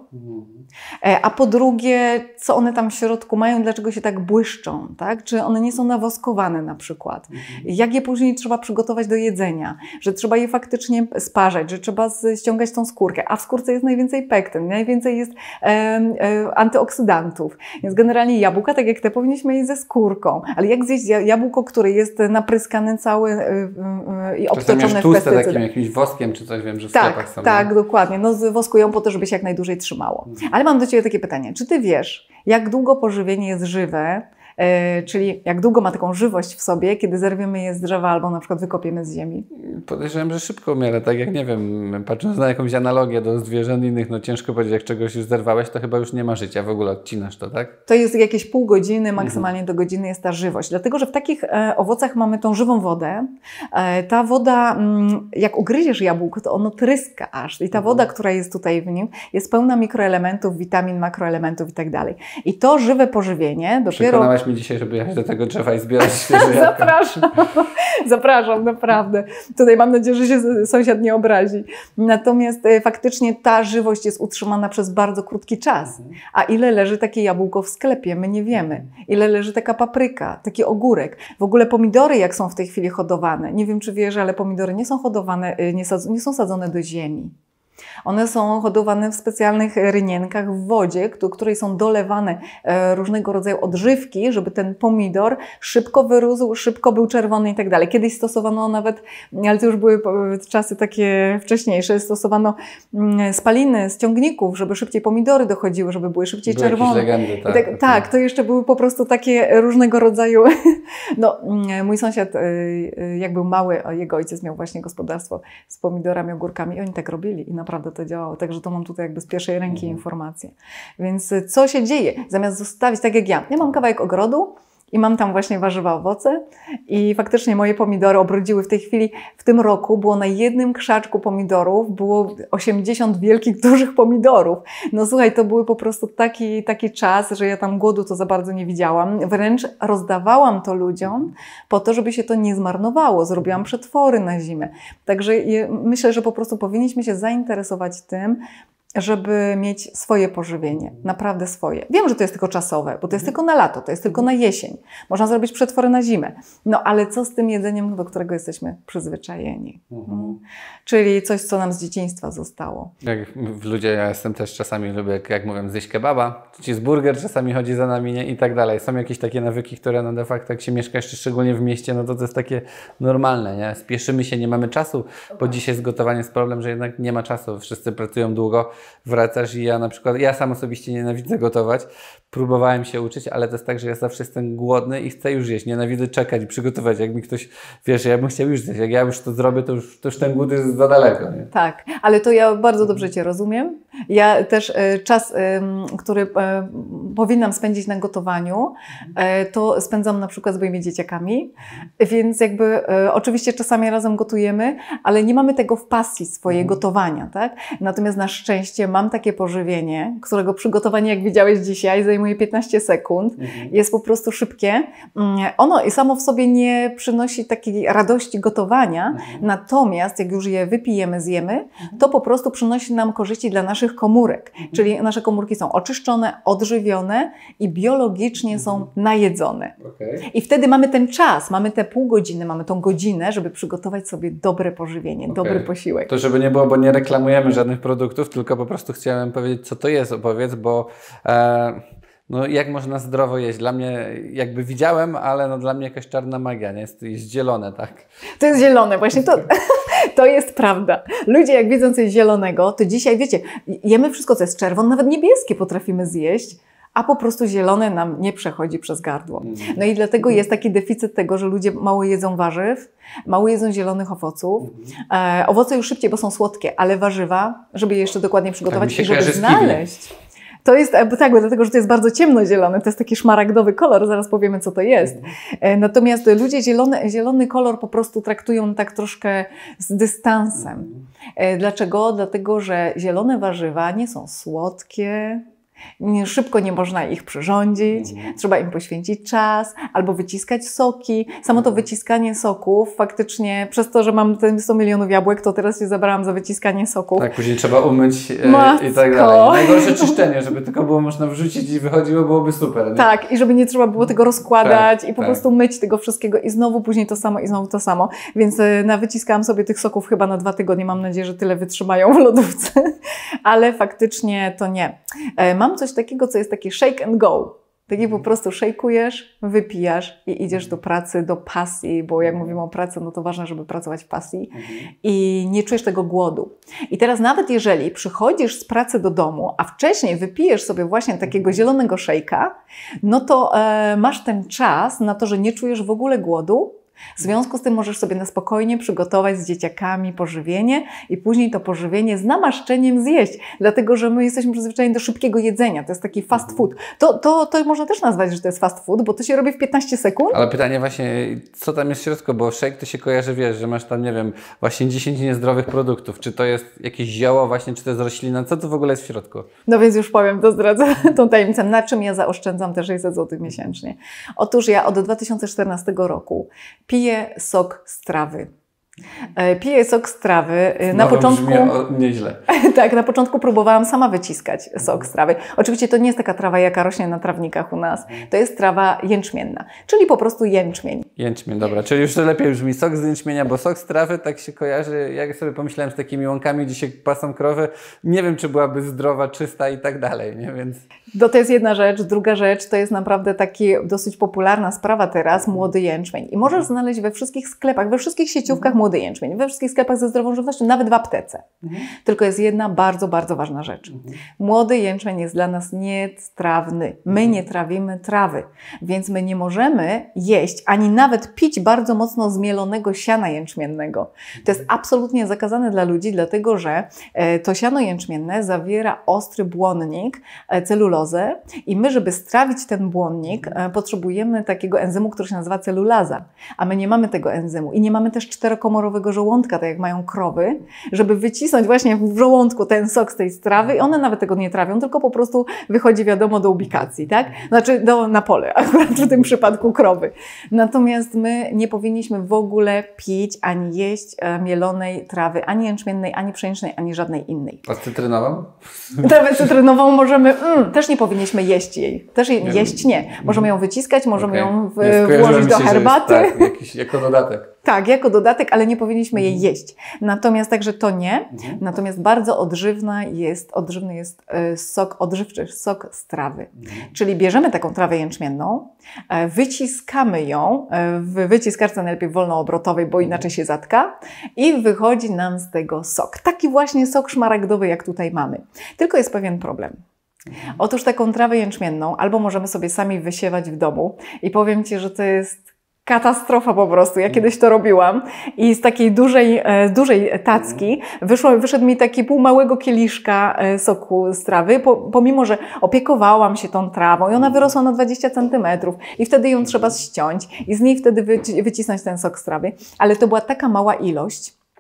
A po drugie, co one tam w środku mają, dlaczego się tak błyszczą, tak? Czy one nie są nawoskowane na przykład? Jak je później trzeba przygotować do jedzenia? Że trzeba je faktycznie sparzać, że trzeba ściągać tą skórkę, a w skórce jest najwięcej pektyn, najwięcej jest e, e, antyoksydantów. Więc generalnie jabłka, tak jak te, powinniśmy jeść ze skórką. Ale jak zjeść jabłko, które jest napryskane całe e, e, i obtoczone w pestycydy? Takim jakimś woskiem czy coś, wiem, że w sklepach tak, są. Tak, dokładnie. No woskują po to, żeby się jak najdłużej trzymało. Ale mam do Ciebie takie pytanie. Czy Ty wiesz, jak długo pożywienie jest żywe, yy, czyli jak długo ma taką żywość w sobie, kiedy zerwiemy je z drzewa albo na przykład wykopiemy z ziemi? Podejrzewam, że szybko umiera. Tak jak, nie wiem, patrząc na jakąś analogię do zwierząt innych, no ciężko powiedzieć, jak czegoś już zerwałeś, to chyba już nie ma życia. W ogóle odcinasz to, tak? To jest jakieś pół godziny, maksymalnie do godziny jest ta żywość. Dlatego, że w takich e, owocach mamy tą żywą wodę. E, ta woda, m, jak ugryziesz jabłko, to ono tryska aż. I ta woda, która jest tutaj w nim, jest pełna mikroelementów, witamin, makroelementów i tak dalej. I to żywe pożywienie dopiero... Przekonałaś mnie dzisiaj, żeby jechać do tego drzewa i zbierać świeże jabłka. Zapraszam. Zapraszam, naprawdę. Tutaj mam nadzieję, że się sąsiad nie obrazi. Natomiast e, faktycznie ta żywość jest utrzymana przez bardzo krótki czas. A ile leży takie jabłko w sklepie? My nie wiemy. Ile leży taka papryka, taki ogórek. W ogóle pomidory, jak są w tej chwili hodowane. Nie wiem, czy wiesz, ale pomidory nie są hodowane, nie, sadz- nie są sadzone do ziemi. One są hodowane w specjalnych rynienkach w wodzie, do której są dolewane różnego rodzaju odżywki, żeby ten pomidor szybko wyrósł, szybko był czerwony i tak dalej. Kiedyś stosowano nawet, ale to już były czasy takie wcześniejsze, stosowano spaliny z ciągników, żeby szybciej pomidory dochodziły, żeby były szybciej były czerwone. Legendy, tak, tak, tak, to jeszcze były po prostu takie różnego rodzaju... No, mój sąsiad, jak był mały, jego ojciec miał właśnie gospodarstwo z pomidorami, ogórkami i oni tak robili i naprawdę to działało. Także to mam tutaj jakby z pierwszej ręki mhm. informacje. Więc co się dzieje? Zamiast zostawić tak jak ja. Ja mam kawałek ogrodu i mam tam właśnie warzywa, owoce i faktycznie moje pomidory obrodziły w tej chwili, w tym roku było na jednym krzaczku pomidorów, było osiemdziesiąt wielkich, dużych pomidorów. No słuchaj, to był po prostu taki, taki czas, że ja tam głodu to za bardzo nie widziałam. Wręcz rozdawałam to ludziom po to, żeby się to nie zmarnowało. Zrobiłam przetwory na zimę. Także myślę, że po prostu powinniśmy się zainteresować tym, żeby mieć swoje pożywienie, naprawdę swoje. Wiem, że to jest tylko czasowe, bo to jest tylko na lato, to jest tylko na jesień. Można zrobić przetwory na zimę. No ale co z tym jedzeniem, do którego jesteśmy przyzwyczajeni? Mhm. Czyli coś, co nam z dzieciństwa zostało. Jak ludzie, ja jestem też czasami, lubię, jak, jak mówię, zjeść kebaba, cheeseburger czasami chodzi za nami, nie? I tak dalej. Są jakieś takie nawyki, które no de facto jak się mieszka jeszcze szczególnie w mieście, no to to jest takie normalne, nie? Spieszymy się, nie mamy czasu, bo dzisiaj z gotowaniem jest problem, że jednak nie ma czasu. Wszyscy pracują długo, wracasz i ja na przykład, ja sam osobiście nienawidzę gotować, próbowałem się uczyć, ale to jest tak, że ja zawsze jestem głodny i chcę już jeść, nienawidzę czekać i przygotować, jak mi ktoś, wiesz, ja bym chciał już jeść, jak ja już to zrobię, to już, to już ten głód jest za daleko. Nie? Tak, ale to ja bardzo dobrze Cię rozumiem. Ja też e, czas, e, który e, powinnam spędzić na gotowaniu, e, to spędzam na przykład z moimi dzieciakami, więc jakby e, oczywiście czasami razem gotujemy, ale nie mamy tego w pasji swojej gotowania, tak? Natomiast na szczęście szczęście mam takie pożywienie, którego przygotowanie, jak widziałeś dzisiaj, zajmuje piętnaście sekund. Mhm. Jest po prostu szybkie. Ono i samo w sobie nie przynosi takiej radości gotowania, mhm. natomiast jak już je wypijemy, zjemy, to po prostu przynosi nam korzyści dla naszych komórek. Mhm. Czyli nasze komórki są oczyszczone, odżywione i biologicznie mhm. są najedzone. Okay. I wtedy mamy ten czas, mamy te pół godziny, mamy tą godzinę, żeby przygotować sobie dobre pożywienie, okay. dobry posiłek. To żeby nie było, bo nie reklamujemy żadnych produktów, tylko po prostu chciałem powiedzieć, co to jest, opowiedz, bo e, no jak można zdrowo jeść? Dla mnie, jakby widziałem, ale no dla mnie jakaś czarna magia, nie? Jest, jest zielone, tak? To jest zielone, właśnie to, to jest prawda. Ludzie jak widzą coś zielonego, to dzisiaj, wiecie, jemy wszystko, co jest czerwone, nawet niebieskie potrafimy zjeść, a po prostu zielone nam nie przechodzi przez gardło. No i dlatego jest taki deficyt tego, że ludzie mało jedzą warzyw, mało jedzą zielonych owoców. E, owoce już szybciej, bo są słodkie, ale warzywa, żeby je jeszcze dokładnie przygotować i żeby znaleźć. To jest, tak, dlatego, że to jest bardzo ciemnozielony, to jest taki szmaragdowy kolor, zaraz powiemy, co to jest. E, natomiast ludzie zielony, zielony kolor po prostu traktują tak troszkę z dystansem. E, dlaczego? Dlatego, że zielone warzywa nie są słodkie, szybko nie można ich przyrządzić, mhm. trzeba im poświęcić czas, albo wyciskać soki. Samo to wyciskanie soków, faktycznie przez to, że mam sto milionów jabłek, to teraz się zabrałam za wyciskanie soków. Tak, później trzeba umyć e, i tak dalej. Najgorsze czyszczenie, żeby tylko było można wrzucić i wychodziło, byłoby super. Nie? Tak, i żeby nie trzeba było tego rozkładać tak, i po tak. prostu myć tego wszystkiego i znowu później to samo i znowu to samo. Więc na wyciskałam sobie tych soków chyba na dwa tygodnie. Mam nadzieję, że tyle wytrzymają w lodówce. Ale faktycznie to nie. Mam coś takiego, co jest taki shake and go. Taki po prostu szejkujesz, wypijasz i idziesz do pracy, do pasji, bo jak mówimy o pracy, no to ważne, żeby pracować w pasji i nie czujesz tego głodu. I teraz nawet jeżeli przychodzisz z pracy do domu, a wcześniej wypijesz sobie właśnie takiego zielonego szejka, no to e, masz ten czas na to, że nie czujesz w ogóle głodu. W związku z tym możesz sobie na spokojnie przygotować z dzieciakami pożywienie i później to pożywienie z namaszczeniem zjeść, dlatego że my jesteśmy przyzwyczajeni do szybkiego jedzenia, to jest taki fast food. To, to, to można też nazwać, że to jest fast food, bo to się robi w piętnaście sekund. Ale pytanie właśnie, co tam jest w środku, bo shake to się kojarzy, wiesz, że masz tam, nie wiem, właśnie dziesięć niezdrowych produktów, czy to jest jakieś zioło właśnie, czy to jest roślina, co to w ogóle jest w środku? No więc już powiem, to zdradzę tą tajemnicę, na czym ja zaoszczędzam te sześćset złotych miesięcznie. Otóż ja od dwa tysiące czternastego roku piję sok z trawy. Piję sok z trawy. Na początku, o, nieźle. Tak, na początku próbowałam sama wyciskać sok z trawy. Oczywiście to nie jest taka trawa, jaka rośnie na trawnikach u nas. To jest trawa jęczmienna, czyli po prostu jęczmień. Jęczmień, dobra. Czyli już to lepiej brzmi sok z jęczmienia, bo sok z trawy tak się kojarzy, jak sobie pomyślałem z takimi łąkami, gdzie się pasą krowy, nie wiem, czy byłaby zdrowa, czysta i tak dalej, nie? Więc... To, to jest jedna rzecz. Druga rzecz, to jest naprawdę taki dosyć popularna sprawa teraz, młody jęczmień. I możesz znaleźć we wszystkich sklepach, we wszystkich sieciówkach młody jęczmień, we wszystkich sklepach ze zdrową żywnością, nawet w aptece. Mhm. Tylko jest jedna bardzo, bardzo ważna rzecz. Mhm. Młody jęczmień jest dla nas nietrawny. My mhm. nie trawimy trawy, więc my nie możemy jeść, ani nawet pić bardzo mocno zmielonego siana jęczmiennego. To jest absolutnie zakazane dla ludzi, dlatego że to siano jęczmienne zawiera ostry błonnik, celulozę i my, żeby strawić ten błonnik, potrzebujemy takiego enzymu, który się nazywa celulaza, a my nie mamy tego enzymu i nie mamy też czterokomorowego żołądka, tak jak mają krowy, żeby wycisnąć właśnie w żołądku ten sok z tej strawy i one nawet tego nie trawią, tylko po prostu wychodzi wiadomo do ubikacji, tak? Znaczy do, na pole, akurat w tym przypadku krowy. Natomiast my nie powinniśmy w ogóle pić ani jeść mielonej trawy, ani jęczmiennej, ani pszenicznej, ani żadnej innej. A cytrynową? Trawę cytrynową możemy, mm, też nie powinniśmy jeść jej. Też jej, jeść nie. Możemy ją wyciskać, możemy okay. ją w, włożyć do herbaty. Jest, tak, jakiś, jako dodatek. Tak, jako dodatek, ale nie powinniśmy jej jeść. Natomiast także to nie. Mhm. Natomiast bardzo odżywna jest, odżywny jest sok odżywczy, sok z trawy. Mhm. Czyli bierzemy taką trawę jęczmienną, wyciskamy ją w wyciskarce najlepiej wolnoobrotowej, bo inaczej się zatka i wychodzi nam z tego sok. Taki właśnie sok szmaragdowy, jak tutaj mamy. Tylko jest pewien problem. Mhm. Otóż taką trawę jęczmienną albo możemy sobie sami wysiewać w domu i powiem Ci, że to jest katastrofa po prostu. Ja kiedyś to robiłam i z takiej dużej, dużej tacki wyszło, wyszedł mi taki pół małego kieliszka soku z trawy, po, pomimo że opiekowałam się tą trawą i ona wyrosła na dwadzieścia centymetrów i wtedy ją trzeba ściąć i z niej wtedy wycisnąć ten sok z trawy, ale to była taka mała ilość,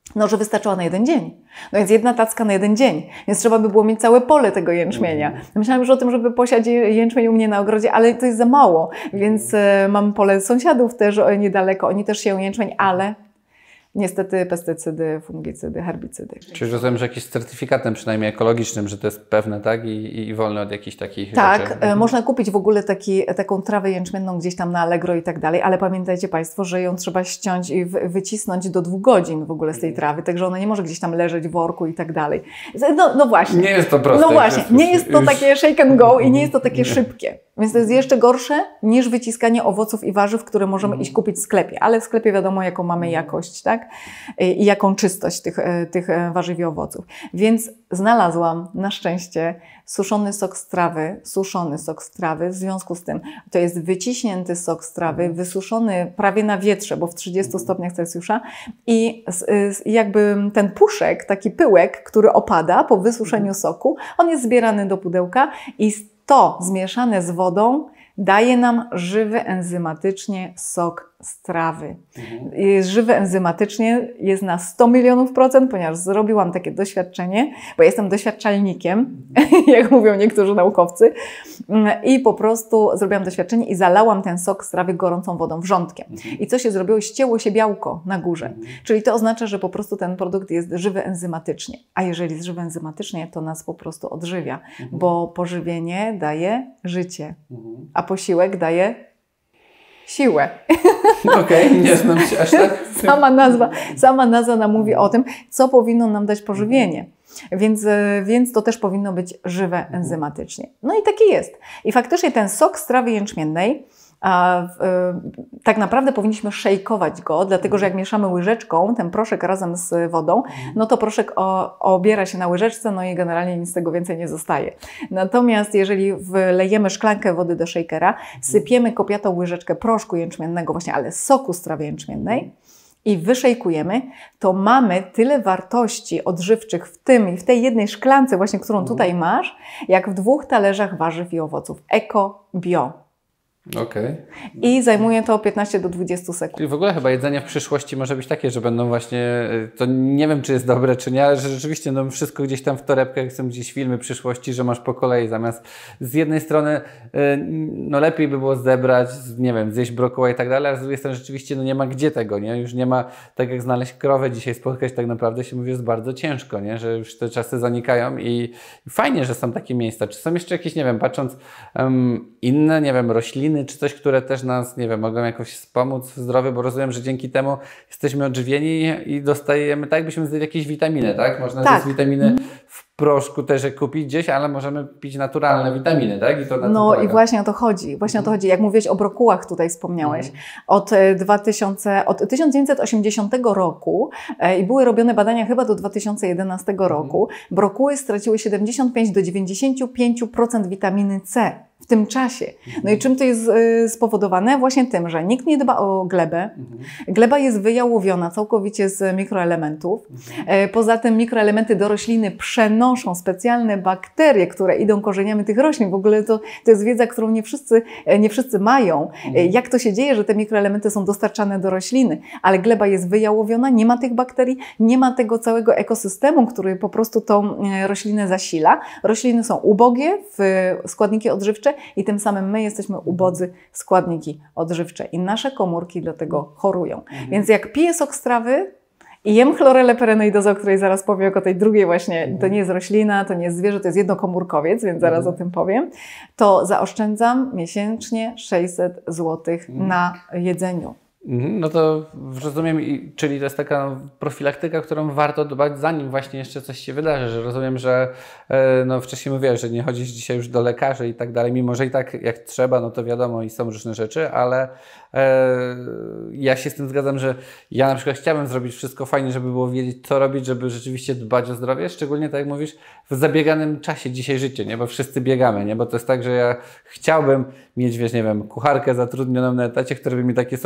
No, że wystarczyła na jeden dzień. No więc jedna tacka na jeden dzień. Więc trzeba by było mieć całe pole tego jęczmienia. Myślałam już o tym, żeby posiać jęczmień u mnie na ogrodzie, ale to jest za mało. Więc e, mam pole sąsiadów też niedaleko. Oni też sieją jęczmień, ale niestety pestycydy, fungicydy, herbicydy. Czyli rozumiem, że jakimś certyfikatem przynajmniej ekologicznym, że to jest pewne, tak? I, i wolne od jakichś takich tak, rzeczy. Tak, e, można kupić w ogóle taki, taką trawę jęczmienną gdzieś tam na Allegro i tak dalej, ale pamiętajcie Państwo, że ją trzeba ściąć i w, wycisnąć do dwóch godzin w ogóle z tej trawy, także ona nie może gdzieś tam leżeć w worku i tak dalej. No, no właśnie. Nie jest to proste. No właśnie, nie jest to już... takie shake and go i nie jest to takie szybkie. Więc to jest jeszcze gorsze niż wyciskanie owoców i warzyw, które możemy iść kupić w sklepie. Ale w sklepie wiadomo, jaką mamy jakość, tak? I jaką czystość tych, tych warzyw i owoców. Więc znalazłam na szczęście suszony sok z trawy, suszony sok z trawy. W związku z tym to jest wyciśnięty sok z trawy, wysuszony prawie na wietrze, bo w trzydziestu stopniach Celsjusza i jakby ten puszek, taki pyłek, który opada po wysuszeniu soku, on jest zbierany do pudełka i to zmieszane z wodą daje nam żywy enzymatycznie sok z trawy. Mhm. Żywy enzymatycznie jest na sto milionów procent, ponieważ zrobiłam takie doświadczenie, bo jestem doświadczalnikiem, mhm. jak mówią niektórzy naukowcy, i po prostu zrobiłam doświadczenie i zalałam ten sok z trawy gorącą wodą, wrzątkiem. Mhm. I co się zrobiło? Ścięło się białko na górze. Mhm. Czyli to oznacza, że po prostu ten produkt jest żywy enzymatycznie. A jeżeli jest żywy enzymatycznie, to nas po prostu odżywia, mhm. bo pożywienie daje życie, mhm. a posiłek daje siłę. Okej, okay, nie znam się aż tak. Sama nazwa, sama nazwa nam mówi o tym, co powinno nam dać pożywienie. Więc, więc to też powinno być żywe enzymatycznie. No i taki jest. I faktycznie ten sok z trawy jęczmiennej, a, y, tak naprawdę powinniśmy szejkować go, dlatego że jak mieszamy łyżeczką ten proszek razem z wodą, no to proszek o, obiera się na łyżeczce, no i generalnie nic z tego więcej nie zostaje. Natomiast jeżeli wlejemy szklankę wody do shakera, sypiemy kopiatą łyżeczkę proszku jęczmiennego właśnie, ale soku z trawy jęczmiennej, i wyszejkujemy, to mamy tyle wartości odżywczych w tym i w tej jednej szklance właśnie, którą tutaj masz, jak w dwóch talerzach warzyw i owoców. Eko, bio. Okay. I zajmuje to piętnaście do dwudziestu sekund. I w ogóle chyba jedzenie w przyszłości może być takie, że będą właśnie, to nie wiem czy jest dobre czy nie, ale że rzeczywiście no, wszystko gdzieś tam w torebkach, są gdzieś filmy przyszłości, że masz po kolei zamiast z jednej strony no lepiej by było zebrać, nie wiem, zjeść brokuła i tak dalej, a z drugiej strony rzeczywiście no nie ma gdzie tego, nie? Już nie ma, tak jak znaleźć krowę dzisiaj spotkać, tak naprawdę się mówi, jest bardzo ciężko, nie? Że już te czasy zanikają i fajnie, że są takie miejsca. Czy są jeszcze jakieś, nie wiem, patrząc um, inne, nie wiem, rośliny, czy coś, które też nas, nie wiem, mogą jakoś wspomóc w zdrowiu, bo rozumiem, że dzięki temu jesteśmy odżywieni i dostajemy, tak jakbyśmy zjedli jakieś witaminy, tak? Można tak. zjeść witaminy mm. w proszku też je kupić gdzieś, ale możemy pić naturalne witaminy, tak? I to na no i właśnie o to chodzi, właśnie mm. o to chodzi. Jak mówiłeś o brokułach tutaj wspomniałeś, mm. od, dwa tysiące, od tysiąc dziewięćset osiemdziesiątego roku e, i były robione badania chyba do dwa tysiące jedenastego mm. roku, brokuły straciły siedemdziesiąt pięć do dziewięćdziesięciu pięciu procent witaminy C. W tym czasie. No i czym to jest y, spowodowane? Właśnie tym, że nikt nie dba o glebę. Mhm. Gleba jest wyjałowiona całkowicie z mikroelementów. Mhm. E, poza tym mikroelementy do rośliny przenoszą specjalne bakterie, które idą korzeniami tych roślin. W ogóle to, to jest wiedza, którą nie wszyscy, nie wszyscy mają. Mhm. E, jak to się dzieje, że te mikroelementy są dostarczane do rośliny, ale gleba jest wyjałowiona, nie ma tych bakterii, nie ma tego całego ekosystemu, który po prostu tą roślinę zasila. Rośliny są ubogie w składniki odżywcze, i tym samym my jesteśmy ubodzy w składniki odżywcze i nasze komórki dlatego chorują. Mhm. Więc jak piję sok z trawy i jem chlorelę perenoidozę, o której zaraz powiem, o tej drugiej właśnie, mhm. to nie jest roślina, to nie jest zwierzę, to jest jednokomórkowiec, więc zaraz mhm. o tym powiem, to zaoszczędzam miesięcznie sześćset złotych mhm. na jedzeniu. No to rozumiem, czyli to jest taka profilaktyka, którą warto dbać, zanim właśnie jeszcze coś się wydarzy, że rozumiem, że no wcześniej mówiłeś, że nie chodzisz dzisiaj już do lekarzy i tak dalej, mimo że i tak jak trzeba, no to wiadomo i są różne rzeczy, ale e, ja się z tym zgadzam, że ja na przykład chciałbym zrobić wszystko fajnie, żeby było wiedzieć, co robić, żeby rzeczywiście dbać o zdrowie, szczególnie tak jak mówisz, w zabieganym czasie dzisiaj życie, nie? Bo wszyscy biegamy, nie? Bo to jest tak, że ja chciałbym mieć, wiesz, nie wiem, kucharkę zatrudnioną na etacie, która by mi takie soki wyciskała,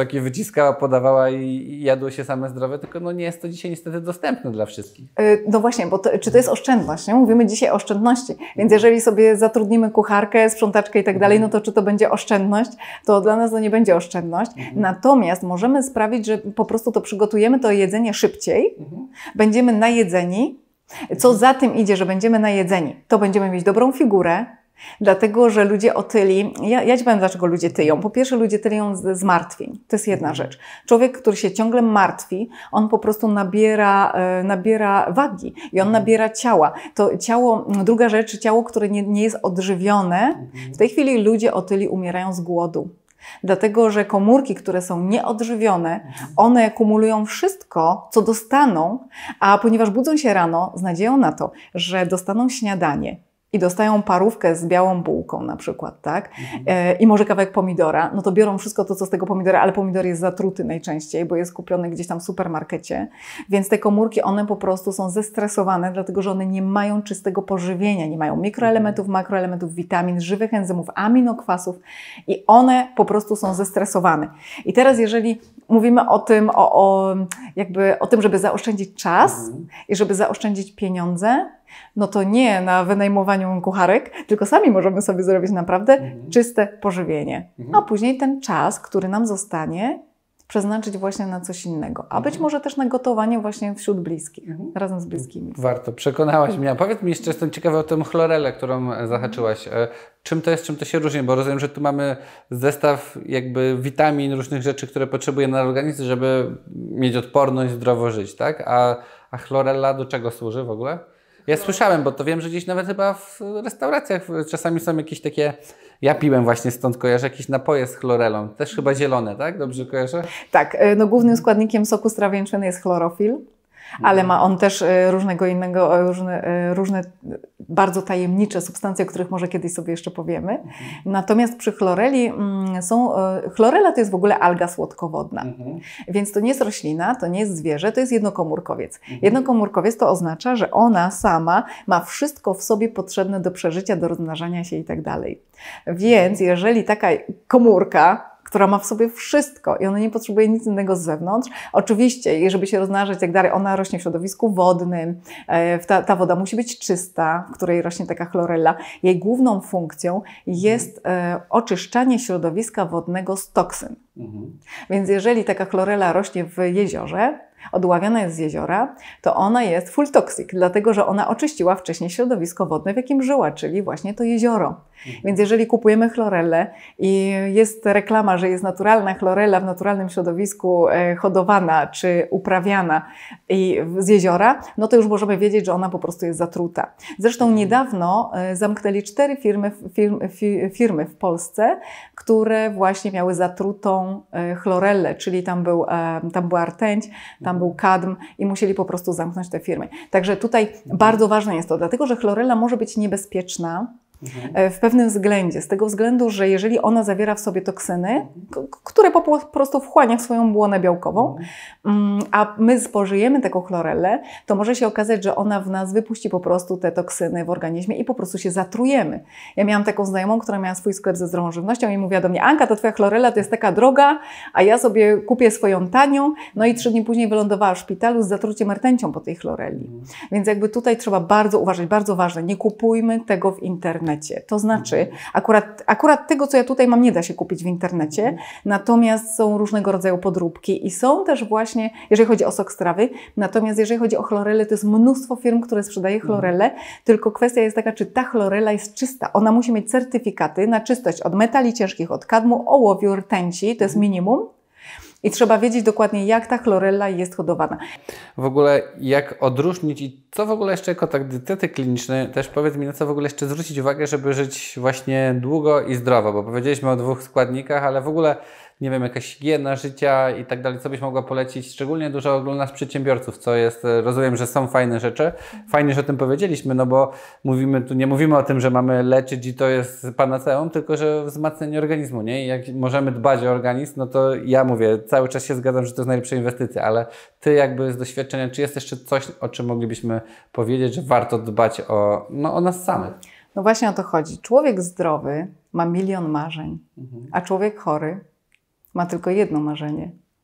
wyciskała, podawała i jadło się same zdrowe, tylko no nie jest to dzisiaj niestety dostępne dla wszystkich. No właśnie, bo to, czy to jest oszczędność? Nie? Mówimy dzisiaj o oszczędności, więc jeżeli sobie zatrudnimy kucharkę, sprzątaczkę i tak dalej, no to czy to będzie oszczędność? To dla nas to nie będzie oszczędność. Mhm. Natomiast możemy sprawić, że po prostu to przygotujemy to jedzenie szybciej, mhm. będziemy najedzeni. Co za tym idzie, że będziemy najedzeni, to będziemy mieć dobrą figurę, dlatego, że ludzie otyli, ja, ja Ci powiem, dlaczego ludzie tyją. Po pierwsze, ludzie tyją z, z martwień. To jest jedna rzecz. Człowiek, który się ciągle martwi, on po prostu nabiera, e, nabiera wagi i on nabiera ciała. To ciało, druga rzecz, ciało, które nie, nie jest odżywione. W tej chwili ludzie otyli umierają z głodu. Dlatego, że komórki, które są nieodżywione, one kumulują wszystko, co dostaną, a ponieważ budzą się rano z nadzieją na to, że dostaną śniadanie i dostają parówkę z białą bułką na przykład, tak? E, I może kawałek pomidora, no to biorą wszystko to, co z tego pomidora, ale pomidor jest zatruty najczęściej, bo jest kupiony gdzieś tam w supermarkecie, więc te komórki, one po prostu są zestresowane, dlatego, że one nie mają czystego pożywienia, nie mają mikroelementów, makroelementów, witamin, żywych enzymów, aminokwasów i one po prostu są zestresowane. I teraz jeżeli mówimy o tym, o, o, jakby o tym, żeby zaoszczędzić czas mhm. i żeby zaoszczędzić pieniądze, no to nie na wynajmowaniu kucharek, tylko sami możemy sobie zrobić naprawdę mhm. czyste pożywienie. Mhm. A później ten czas, który nam zostanie, przeznaczyć właśnie na coś innego. A być może też na gotowanie właśnie wśród bliskich, mhm. razem z bliskimi. Warto, przekonałaś mnie. A powiedz mi jeszcze, jestem ciekawy o tę chlorelę, którą zahaczyłaś. Czym to jest, czym to się różni? Bo rozumiem, że tu mamy zestaw jakby witamin, różnych rzeczy, które potrzebuje nasz organizm, żeby mieć odporność, zdrowo żyć, tak? A, a chlorella do czego służy w ogóle? Ja słyszałem, bo to wiem, że gdzieś nawet chyba w restauracjach czasami są jakieś takie, ja piłem właśnie stąd, kojarzę jakieś napoje z chlorelą, też chyba zielone, tak? Dobrze kojarzę? Tak, no głównym składnikiem soku z trawy jęczmiennej jest chlorofil, ale ma on też różnego innego, różne, różne bardzo tajemnicze substancje, o których może kiedyś sobie jeszcze powiemy. Mhm. Natomiast przy chloreli są, chlorela to jest w ogóle alga słodkowodna, mhm. więc to nie jest roślina, to nie jest zwierzę, to jest jednokomórkowiec. Mhm. Jednokomórkowiec to oznacza, że ona sama ma wszystko w sobie potrzebne do przeżycia, do rozmnażania się i tak dalej. Więc jeżeli taka komórka, która ma w sobie wszystko i ona nie potrzebuje nic innego z zewnątrz. Oczywiście, żeby się rozmnażać i tak dalej, ona rośnie w środowisku wodnym, ta, ta woda musi być czysta, w której rośnie taka chlorella. Jej główną funkcją jest e, oczyszczanie środowiska wodnego z toksyn. Mhm. Więc jeżeli taka chlorella rośnie w jeziorze, odławiana jest z jeziora, to ona jest full toxic, dlatego że ona oczyściła wcześniej środowisko wodne, w jakim żyła, czyli właśnie to jezioro. Mhm. Więc jeżeli kupujemy chlorellę i jest reklama, że jest naturalna chlorella w naturalnym środowisku hodowana czy uprawiana i z jeziora, no to już możemy wiedzieć, że ona po prostu jest zatruta. Zresztą niedawno zamknęli cztery firmy, firmy, firmy w Polsce, które właśnie miały zatrutą chlorellę, czyli tam, był, tam była rtęć, tam był kadm i musieli po prostu zamknąć te firmy. Także tutaj mhm. bardzo ważne jest to, dlatego że chlorella może być niebezpieczna mhm. w pewnym względzie. Z tego względu, że jeżeli ona zawiera w sobie toksyny, mhm. które po prostu wchłania w swoją błonę białkową, mhm. a my spożyjemy taką chlorellę, to może się okazać, że ona w nas wypuści po prostu te toksyny w organizmie i po prostu się zatrujemy. Ja miałam taką znajomą, która miała swój sklep ze zdrową żywnością i mówiła do mnie: Anka, ta twoja chlorella to jest taka droga, a ja sobie kupię swoją tanią, no i trzy dni później wylądowała w szpitalu z zatruciem rtęcią po tej chlorelli. Mhm. Więc jakby tutaj trzeba bardzo uważać, bardzo ważne, nie kupujmy tego w internecie. To znaczy, akurat, akurat tego, co ja tutaj mam, nie da się kupić w internecie, mhm. natomiast są różnego rodzaju podróbki i są też właśnie, jeżeli chodzi o sok z trawy, natomiast jeżeli chodzi o chlorellę, to jest mnóstwo firm, które sprzedaje chlorellę, mhm. tylko kwestia jest taka, czy ta chlorella jest czysta. Ona musi mieć certyfikaty na czystość od metali ciężkich, od kadmu, ołowiu, rtęci, to jest minimum. I trzeba wiedzieć dokładnie, jak ta chlorella jest hodowana. W ogóle jak odróżnić i co w ogóle jeszcze jako tak dietetyk kliniczny, też powiedz mi, na co w ogóle jeszcze zwrócić uwagę, żeby żyć właśnie długo i zdrowo, bo powiedzieliśmy o dwóch składnikach, ale w ogóle nie wiem, jakaś higiena życia i tak dalej, co byś mogła polecić? Szczególnie dużo oglądasz przedsiębiorców, co jest, rozumiem, że są fajne rzeczy. Fajnie, że o tym powiedzieliśmy, no bo mówimy tu, nie mówimy o tym, że mamy leczyć i to jest panaceum, tylko że wzmacnianie organizmu, nie? I jak możemy dbać o organizm, no to ja mówię, cały czas się zgadzam, że to jest najlepsza inwestycja, ale ty jakby z doświadczenia, czy jest jeszcze coś, o czym moglibyśmy powiedzieć, że warto dbać o, no, o nas samych? No właśnie o to chodzi. Człowiek zdrowy ma milion marzeń, mhm. a człowiek chory ma tylko jedno marzenie,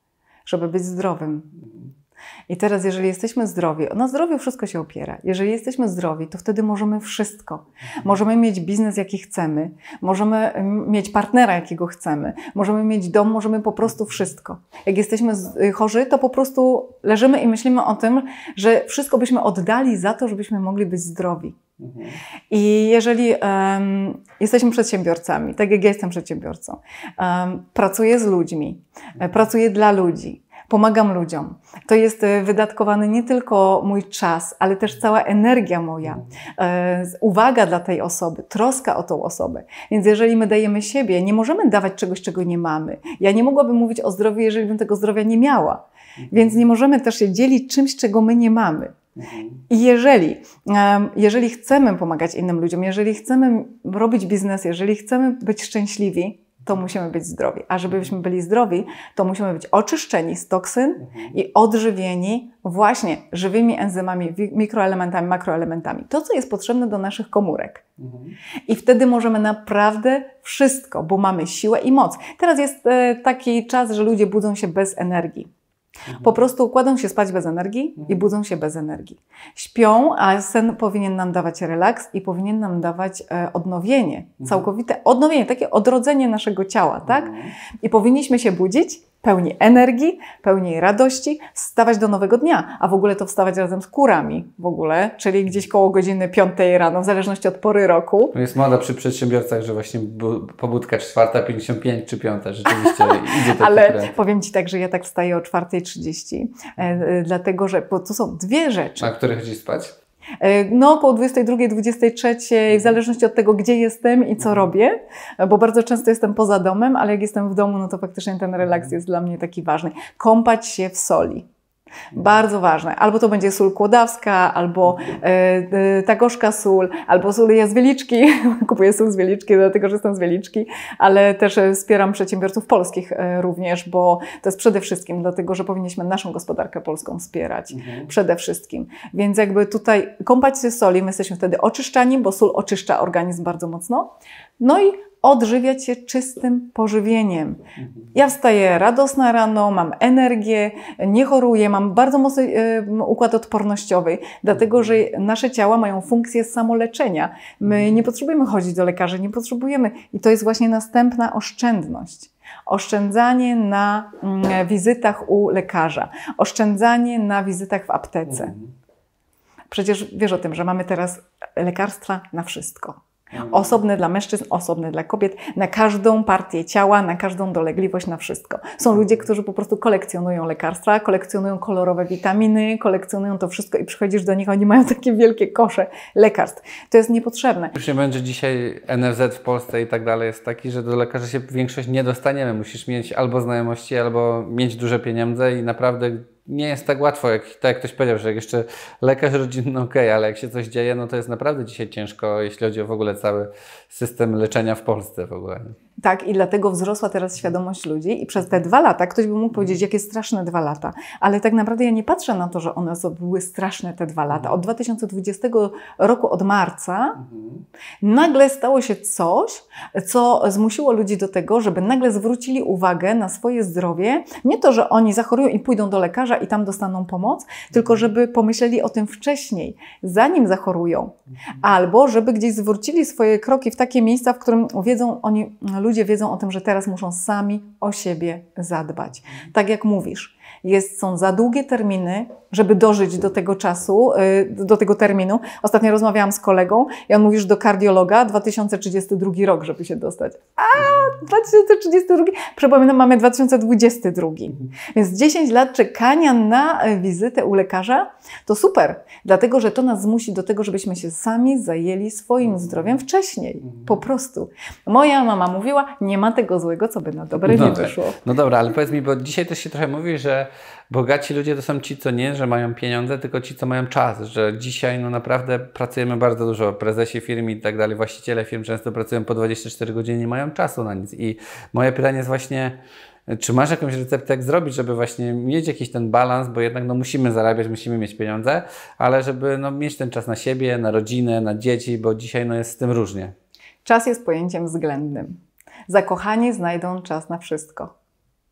żeby być zdrowym. I teraz, jeżeli jesteśmy zdrowi, na zdrowiu wszystko się opiera. Jeżeli jesteśmy zdrowi, to wtedy możemy wszystko. Możemy mieć biznes, jaki chcemy, możemy mieć partnera, jakiego chcemy, możemy mieć dom, możemy po prostu wszystko. Jak jesteśmy chorzy, to po prostu leżymy i myślimy o tym, że wszystko byśmy oddali za to, żebyśmy mogli być zdrowi. Mhm. I jeżeli um, jesteśmy przedsiębiorcami, tak jak ja jestem przedsiębiorcą, um, pracuję z ludźmi, mhm. pracuję dla ludzi, pomagam ludziom. To jest wydatkowany nie tylko mój czas, ale też cała energia moja, e, uwaga dla tej osoby, troska o tą osobę. Więc jeżeli my dajemy siebie, nie możemy dawać czegoś, czego nie mamy. Ja nie mogłabym mówić o zdrowiu, jeżeli bym tego zdrowia nie miała. Więc nie możemy też się dzielić czymś, czego my nie mamy. I jeżeli, jeżeli chcemy pomagać innym ludziom, jeżeli chcemy robić biznes, jeżeli chcemy być szczęśliwi, to musimy być zdrowi. A żebyśmy byli zdrowi, to musimy być oczyszczeni z toksyn i odżywieni właśnie żywymi enzymami, mikroelementami, makroelementami. To, co jest potrzebne do naszych komórek. I wtedy możemy naprawdę wszystko, bo mamy siłę i moc. Teraz jest taki czas, że ludzie budzą się bez energii. Po prostu kładą się spać bez energii i budzą się bez energii. Śpią, a sen powinien nam dawać relaks i powinien nam dawać e, odnowienie, całkowite odnowienie, takie odrodzenie naszego ciała, tak? I powinniśmy się budzić pełni energii, pełni radości, wstawać do nowego dnia, a w ogóle to wstawać razem z kurami w ogóle, czyli gdzieś koło godziny piątej rano, w zależności od pory roku. To jest moda przy przedsiębiorcach, że właśnie pobudka czwarta pięćdziesiąt pięć czy piąta, rzeczywiście idzie tak. Ale trend. Powiem Ci tak, że ja tak wstaję o czwartej trzydzieści, e, dlatego, że bo to są dwie rzeczy. Na które chodzisz spać? No około dwudziestej drugiej, dwudziestej trzeciej, w zależności od tego, gdzie jestem i co robię, bo bardzo często jestem poza domem, ale jak jestem w domu, no to faktycznie ten relaks jest dla mnie taki ważny. Kąpać się w soli. Bardzo ważne. Albo to będzie sól kłodawska, albo e, e, ta gorzka sól, albo sól ja z Wieliczki. Kupuję sól z Wieliczki, dlatego że jestem z Wieliczki, ale też wspieram przedsiębiorców polskich e, również, bo to jest przede wszystkim dlatego, że powinniśmy naszą gospodarkę polską wspierać. Mhm. Przede wszystkim. Więc jakby tutaj kąpać się w soli, my jesteśmy wtedy oczyszczani, bo sól oczyszcza organizm bardzo mocno. No i odżywiać się czystym pożywieniem. Ja wstaję radosna rano, mam energię, nie choruję, mam bardzo mocny y, układ odpornościowy, dlatego że nasze ciała mają funkcję samoleczenia. My nie potrzebujemy chodzić do lekarzy, nie potrzebujemy. I to jest właśnie następna oszczędność. Oszczędzanie na y, wizytach u lekarza, oszczędzanie na wizytach w aptece. Przecież wiesz o tym, że mamy teraz lekarstwa na wszystko. Osobne dla mężczyzn, osobne dla kobiet, na każdą partię ciała, na każdą dolegliwość, na wszystko. Są ludzie, którzy po prostu kolekcjonują lekarstwa, kolekcjonują kolorowe witaminy, kolekcjonują to wszystko i przychodzisz do nich, oni mają takie wielkie kosze lekarstw. To jest niepotrzebne. Już nie będzie dzisiaj N F Z w Polsce i tak dalej jest taki, że do lekarza się większość nie dostaniemy. Musisz mieć albo znajomości, albo mieć duże pieniądze i naprawdę nie jest tak łatwo, jak, tak jak ktoś powiedział, że jak jeszcze lekarz rodzinny, no okej, okay, ale jak się coś dzieje, no to jest naprawdę dzisiaj ciężko, jeśli chodzi o w ogóle cały system leczenia w Polsce w ogóle. Tak, i dlatego wzrosła teraz świadomość ludzi i przez te dwa lata, ktoś by mógł powiedzieć, jakie straszne dwa lata, ale tak naprawdę ja nie patrzę na to, że one były straszne te dwa lata. Od dwa tysiące dwudziestego roku, od marca, mhm. nagle stało się coś, co zmusiło ludzi do tego, żeby nagle zwrócili uwagę na swoje zdrowie. Nie to, że oni zachorują i pójdą do lekarza i tam dostaną pomoc, tylko żeby pomyśleli o tym wcześniej, zanim zachorują. Albo żeby gdzieś zwrócili swoje kroki w takie miejsca, w którym wiedzą oni, ludzie wiedzą o tym, że teraz muszą sami o siebie zadbać. Tak jak mówisz, jest, są za długie terminy, żeby dożyć do tego czasu, do tego terminu. Ostatnio rozmawiałam z kolegą i on mówi, że do kardiologa dwa tysiące trzydziesty drugi rok, żeby się dostać. A dwa tysiące trzydziesty drugi? Przypominam, mamy dwa tysiące dwudziesty drugi. Więc dziesięć lat czekania na wizytę u lekarza to super, dlatego że to nas zmusi do tego, żebyśmy się sami zajęli swoim zdrowiem wcześniej. Po prostu. Moja mama mówiła, nie ma tego złego, co by na dobre no nie wyszło. No dobra, ale powiedz mi, bo dzisiaj też się trochę mówi, że bogaci ludzie to są ci, co nie, że mają pieniądze, tylko ci, co mają czas, że dzisiaj no naprawdę pracujemy bardzo dużo, prezesi firm i tak dalej, właściciele firm często pracują po dwadzieścia cztery godziny, nie mają czasu na nic. I moje pytanie jest właśnie, czy masz jakąś receptę, jak zrobić, żeby właśnie mieć jakiś ten balans, bo jednak no musimy zarabiać, musimy mieć pieniądze, ale żeby no mieć ten czas na siebie, na rodzinę, na dzieci, bo dzisiaj no jest z tym różnie. Czas jest pojęciem względnym. Zakochani znajdą czas na wszystko.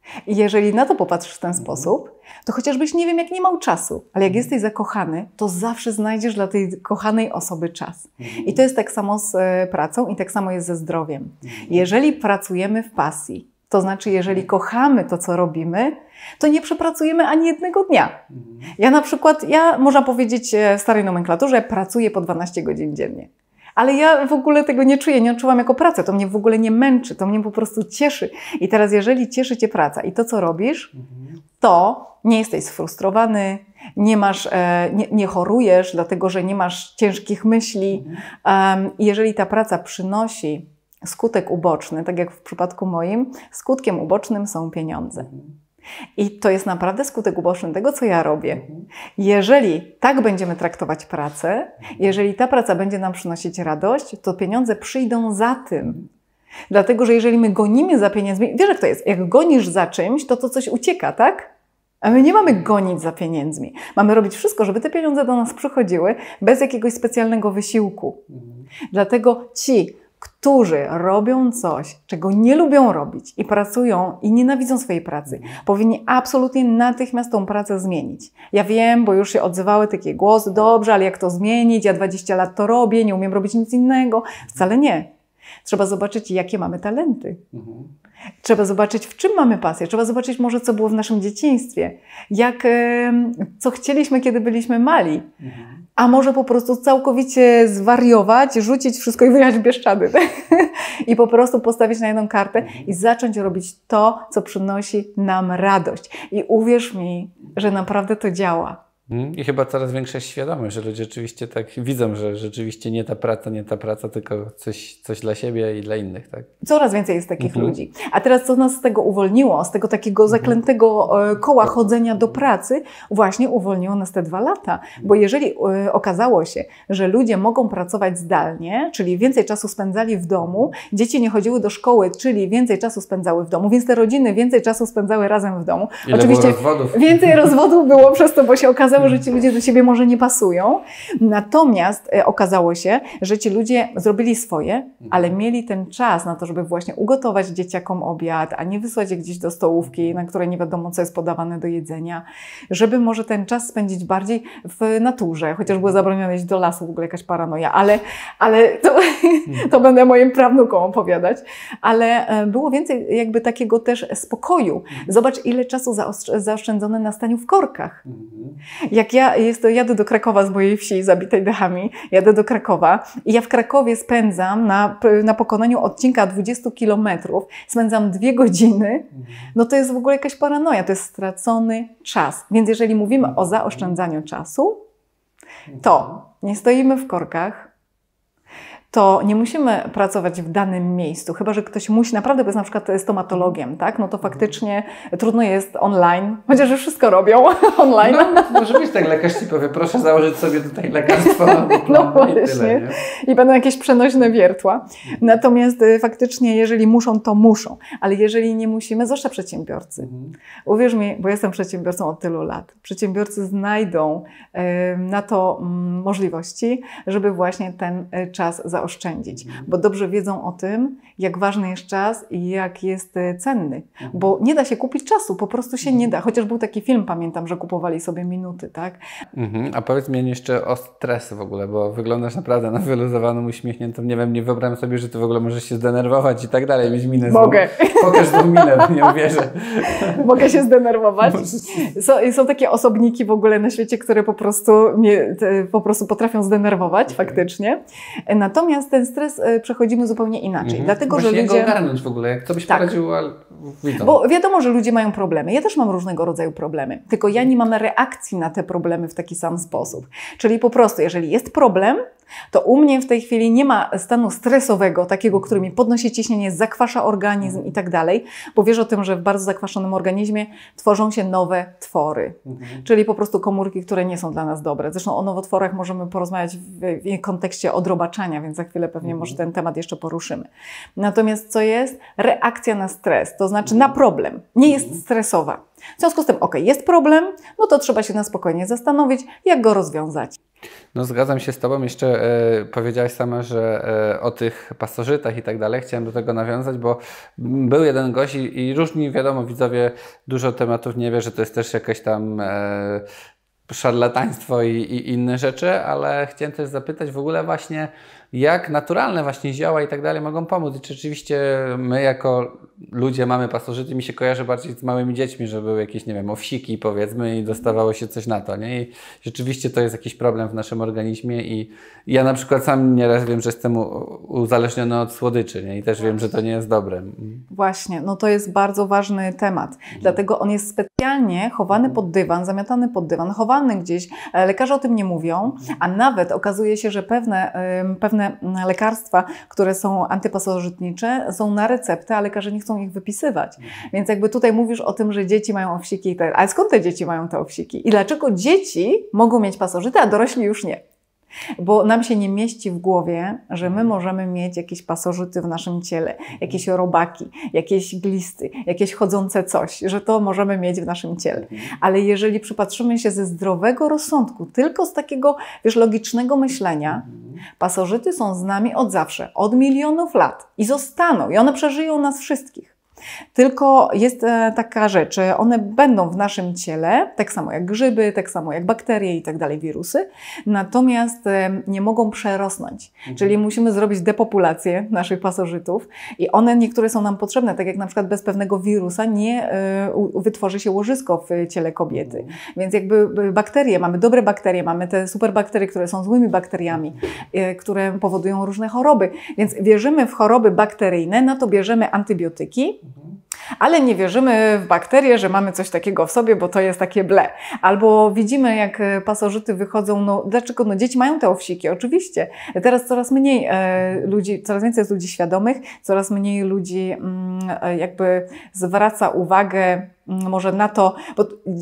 I jeżeli na to popatrzysz w ten sposób, to chociażbyś nie wiem, jak nie miał czasu, ale jak jesteś zakochany, to zawsze znajdziesz dla tej kochanej osoby czas. I to jest tak samo z pracą i tak samo jest ze zdrowiem. Jeżeli pracujemy w pasji, to znaczy jeżeli kochamy to, co robimy, to nie przepracujemy ani jednego dnia. Ja na przykład, ja można powiedzieć w starej nomenklaturze, pracuję po dwanaście godzin dziennie. Ale ja w ogóle tego nie czuję, nie odczuwam jako pracę. To mnie w ogóle nie męczy, to mnie po prostu cieszy. I teraz jeżeli cieszy Cię praca i to, co robisz, to nie jesteś sfrustrowany, nie, masz, nie, nie chorujesz, dlatego że nie masz ciężkich myśli. Um, jeżeli ta praca przynosi skutek uboczny, tak jak w przypadku moim, skutkiem ubocznym są pieniądze. I to jest naprawdę skutek uboczny tego, co ja robię. Jeżeli tak będziemy traktować pracę, jeżeli ta praca będzie nam przynosić radość, to pieniądze przyjdą za tym. Dlatego, że jeżeli my gonimy za pieniędzmi, wiesz jak to jest, jak gonisz za czymś, to to coś ucieka, tak? A my nie mamy gonić za pieniędzmi. Mamy robić wszystko, żeby te pieniądze do nas przychodziły bez jakiegoś specjalnego wysiłku. Dlatego ci, którzy robią coś, czego nie lubią robić i pracują i nienawidzą swojej pracy, powinni absolutnie natychmiast tą pracę zmienić. Ja wiem, bo już się odzywały takie głosy, dobrze, ale jak to zmienić? Ja dwadzieścia lat to robię, nie umiem robić nic innego. Wcale nie. Trzeba zobaczyć, jakie mamy talenty. Trzeba zobaczyć, w czym mamy pasję. Trzeba zobaczyć może, co było w naszym dzieciństwie. Jak, co chcieliśmy, kiedy byliśmy mali. A może po prostu całkowicie zwariować, rzucić wszystko i wyjechać w Bieszczady. I po prostu postawić na jedną kartę i zacząć robić to, co przynosi nam radość. I uwierz mi, że naprawdę to działa. I chyba coraz większa świadomość, że ludzie rzeczywiście tak widzą, że rzeczywiście nie ta praca, nie ta praca, tylko coś, coś dla siebie i dla innych, tak? Coraz więcej jest takich mhm. ludzi. A teraz co nas z tego uwolniło, z tego takiego zaklętego koła chodzenia do pracy, właśnie uwolniło nas te dwa lata. Bo jeżeli okazało się, że ludzie mogą pracować zdalnie, czyli więcej czasu spędzali w domu, dzieci nie chodziły do szkoły, czyli więcej czasu spędzały w domu, więc te rodziny więcej czasu spędzały razem w domu. Ile Oczywiście było rozwodów? Więcej rozwodów było przez to, bo się okazało, że ci ludzie do siebie może nie pasują. Natomiast e, okazało się, że ci ludzie zrobili swoje, ale mieli ten czas na to, żeby właśnie ugotować dzieciakom obiad, a nie wysłać je gdzieś do stołówki, na której nie wiadomo, co jest podawane do jedzenia. Żeby może ten czas spędzić bardziej w naturze, chociaż było zabronione iść do lasu, w ogóle jakaś paranoja, ale, ale to, to będę moim prawnukom opowiadać. Ale e, było więcej jakby takiego też spokoju. Zobacz, ile czasu zaoszczędzone na staniu w korkach. Jak ja jest to, jadę do Krakowa z mojej wsi zabitej dechami, jadę do Krakowa i ja w Krakowie spędzam na, na pokonaniu odcinka dwudziestu kilometrów, spędzam dwie godziny, no to jest w ogóle jakaś paranoja, to jest stracony czas. Więc jeżeli mówimy o zaoszczędzaniu czasu, to nie stoimy w korkach, to nie musimy pracować w danym miejscu, chyba że ktoś musi, naprawdę, bo jest na przykład stomatologiem, tak? No to faktycznie trudno jest online, chociaż już wszystko robią online. No, może być tak, lekarz ci powie, proszę założyć sobie tutaj lekarstwo. No właśnie. I, tyle, I będą jakieś przenośne wiertła. Natomiast y, faktycznie, jeżeli muszą, to muszą. Ale jeżeli nie musimy, zwłaszcza przedsiębiorcy. Mhm. Uwierz mi, bo jestem przedsiębiorcą od tylu lat. Przedsiębiorcy znajdą y, na to y, możliwości, żeby właśnie ten y, czas zaoszczędzić. oszczędzić, bo dobrze wiedzą o tym, jak ważny jest czas i jak jest cenny, bo nie da się kupić czasu, po prostu się nie da. Chociaż był taki film, pamiętam, że kupowali sobie minuty, tak? Mhm. A powiedz mi jeszcze o stres w ogóle, bo wyglądasz naprawdę na wyluzowaną, uśmiechniętą. Nie wiem, nie wyobrażam sobie, że ty w ogóle możesz się zdenerwować i tak dalej, mieć minę. Mogę. Pokaż tą minę, nie uwierzę. Mogę się zdenerwować. Są, są takie osobniki w ogóle na świecie, które po prostu mnie po prostu potrafią zdenerwować, okay. faktycznie. Natomiast ten stres przechodzimy zupełnie inaczej. Mhm. Dlatego, Właśnie że jak ludzie... go ogarnąć w ogóle, jak to byś tak. poradził, ale widzą. Bo wiadomo, że ludzie mają problemy. Ja też mam różnego rodzaju problemy. Tylko ja nie mam reakcji na te problemy w taki sam sposób. Czyli po prostu, jeżeli jest problem, to u mnie w tej chwili nie ma stanu stresowego, takiego, który mi podnosi ciśnienie, zakwasza organizm i tak dalej, bo wiesz o tym, że w bardzo zakwaszonym organizmie tworzą się nowe twory, mhm. czyli po prostu komórki, które nie są dla nas dobre. Zresztą o nowotworach możemy porozmawiać w, w kontekście odrobaczania, więc za chwilę pewnie mhm. może ten temat jeszcze poruszymy. Natomiast co jest? Reakcja na stres, to znaczy na problem. Nie jest stresowa. W związku z tym, ok, jest problem, no to trzeba się na spokojnie zastanowić, jak go rozwiązać. No zgadzam się z Tobą. Jeszcze e, powiedziałaś sama, że e, o tych pasożytach i tak dalej. Chciałem do tego nawiązać, bo był jeden gość i, i różni, wiadomo, widzowie dużo tematów nie wie, że to jest też jakieś tam e, szarlataństwo i, i inne rzeczy, ale chciałem też zapytać w ogóle właśnie, jak naturalne właśnie zioła i tak dalej mogą pomóc. I czy rzeczywiście my jako ludzie mamy pasożyty, mi się kojarzy bardziej z małymi dziećmi, że były jakieś, nie wiem, owsiki powiedzmy i dostawało się coś na to, nie? I rzeczywiście to jest jakiś problem w naszym organizmie i ja na przykład sam nieraz wiem, że jestem uzależniony od słodyczy, nie? I też wiem, że to nie jest dobre. Właśnie, no to jest bardzo ważny temat, mhm. dlatego on jest specjalnie chowany pod dywan, zamiatany pod dywan, chowany gdzieś, lekarze o tym nie mówią, a nawet okazuje się, że pewne, pewne lekarstwa, które są antypasożytnicze, są na receptę, a lekarze nie chcą ich wypisywać. Więc jakby tutaj mówisz o tym, że dzieci mają owsiki i tak, ale skąd te dzieci mają te owsiki? I dlaczego dzieci mogą mieć pasożyty, a dorośli już nie? Bo nam się nie mieści w głowie, że my możemy mieć jakieś pasożyty w naszym ciele, jakieś robaki, jakieś glisty, jakieś chodzące coś, że to możemy mieć w naszym ciele. Ale jeżeli przypatrzymy się ze zdrowego rozsądku, tylko z takiego, wiesz, logicznego myślenia, pasożyty są z nami od zawsze, od milionów lat i zostaną i one przeżyją nas wszystkich. Tylko jest taka rzecz, one będą w naszym ciele, tak samo jak grzyby, tak samo jak bakterie i tak dalej, wirusy, natomiast nie mogą przerosnąć. Mhm. Czyli musimy zrobić depopulację naszych pasożytów i one, niektóre są nam potrzebne, tak jak na przykład bez pewnego wirusa nie y, wytworzy się łożysko w ciele kobiety. Mhm. Więc jakby bakterie, mamy dobre bakterie, mamy te superbakterie, które są złymi bakteriami, y, które powodują różne choroby. Więc wierzymy w choroby bakteryjne, na to bierzemy antybiotyki, ale nie wierzymy w bakterie, że mamy coś takiego w sobie, bo to jest takie ble. Albo widzimy, jak pasożyty wychodzą, no dlaczego? No dzieci mają te owsiki, oczywiście. Teraz coraz mniej e, ludzi, coraz więcej jest ludzi świadomych, coraz mniej ludzi mm, jakby zwraca uwagę może na to, bo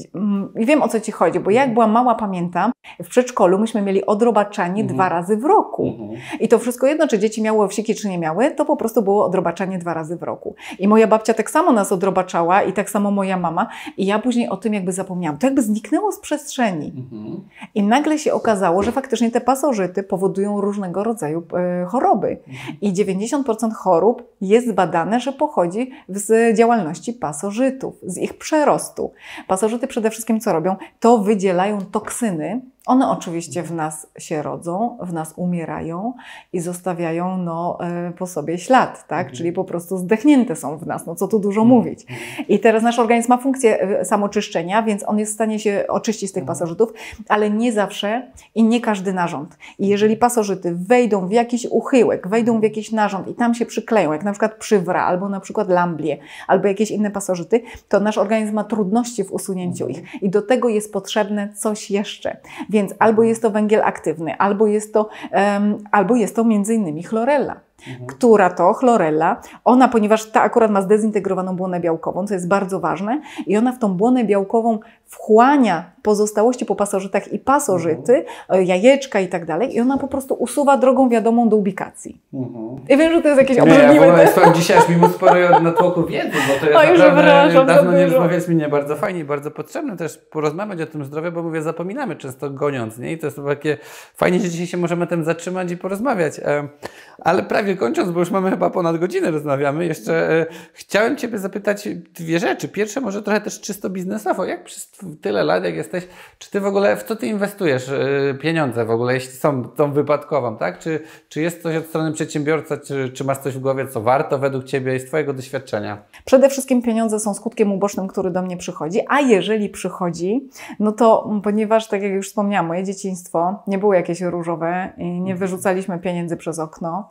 i wiem, o co Ci chodzi, bo jak byłam mała, pamiętam, w przedszkolu myśmy mieli odrobaczanie mhm. dwa razy w roku. Mhm. I to wszystko jedno, czy dzieci miały owsiki, czy nie miały, to po prostu było odrobaczanie dwa razy w roku. I moja babcia tak samo nas odrobaczała i tak samo moja mama. I ja później o tym jakby zapomniałam. To jakby zniknęło z przestrzeni. Mhm. I nagle się okazało, że faktycznie te pasożyty powodują różnego rodzaju e, choroby. Mhm. I dziewięćdziesiąt procent chorób jest badane, że pochodzi z działalności pasożytów, z ich przerostu. Pasożyty przede wszystkim co robią? To wydzielają toksyny. One oczywiście w nas się rodzą, w nas umierają i zostawiają no, po sobie ślad, tak? Mhm. Czyli po prostu zdechnięte są w nas, no co tu dużo mhm. mówić. I teraz nasz organizm ma funkcję samoczyszczenia, więc on jest w stanie się oczyścić z tych mhm. pasożytów, ale nie zawsze i nie każdy narząd. I jeżeli pasożyty wejdą w jakiś uchyłek, wejdą w jakiś narząd i tam się przykleją, jak na przykład przywra, albo na przykład lamblie, albo jakieś inne pasożyty, to nasz organizm ma trudności w usunięciu ich i do tego jest potrzebne coś jeszcze. Więc albo jest to węgiel aktywny, albo jest to, um, albo jest to między innymi chlorella. Mhm. Która to chlorella, ona, ponieważ ta akurat ma zdezintegrowaną błonę białkową, co jest bardzo ważne, i ona w tą błonę białkową wchłania pozostałości po pasożytach i pasożyty, mhm. jajeczka i tak dalej, i ona po prostu usuwa drogą wiadomą do ubikacji. Mhm. I wiem, że to jest jakieś obrzydliwe. Ja w ogóle dzisiaj aż mimo sporo natłoku wiedzy, bo to jest Oj, naprawdę dawno nie rozmawialiśmy, nie bardzo fajnie i bardzo potrzebne też porozmawiać o tym zdrowiu, bo mówię, zapominamy często goniąc, nie? I to jest takie fajnie, że dzisiaj się możemy tym zatrzymać i porozmawiać. Ale prawie kończąc, bo już mamy chyba ponad godzinę rozmawiamy, jeszcze e, chciałem Ciebie zapytać dwie rzeczy. Pierwsze może trochę też czysto biznesowo. Jak przez tyle lat, jak jesteś, czy Ty w ogóle, w co Ty inwestujesz e, pieniądze w ogóle, jeśli są tą wypadkową, tak? Czy, czy jest coś od strony przedsiębiorca, czy, czy masz coś w głowie, co warto według Ciebie i z Twojego doświadczenia? Przede wszystkim pieniądze są skutkiem ubocznym, który do mnie przychodzi, a jeżeli przychodzi, no to ponieważ, tak jak już wspomniałam, moje dzieciństwo nie było jakieś różowe i nie wyrzucaliśmy pieniędzy przez okno,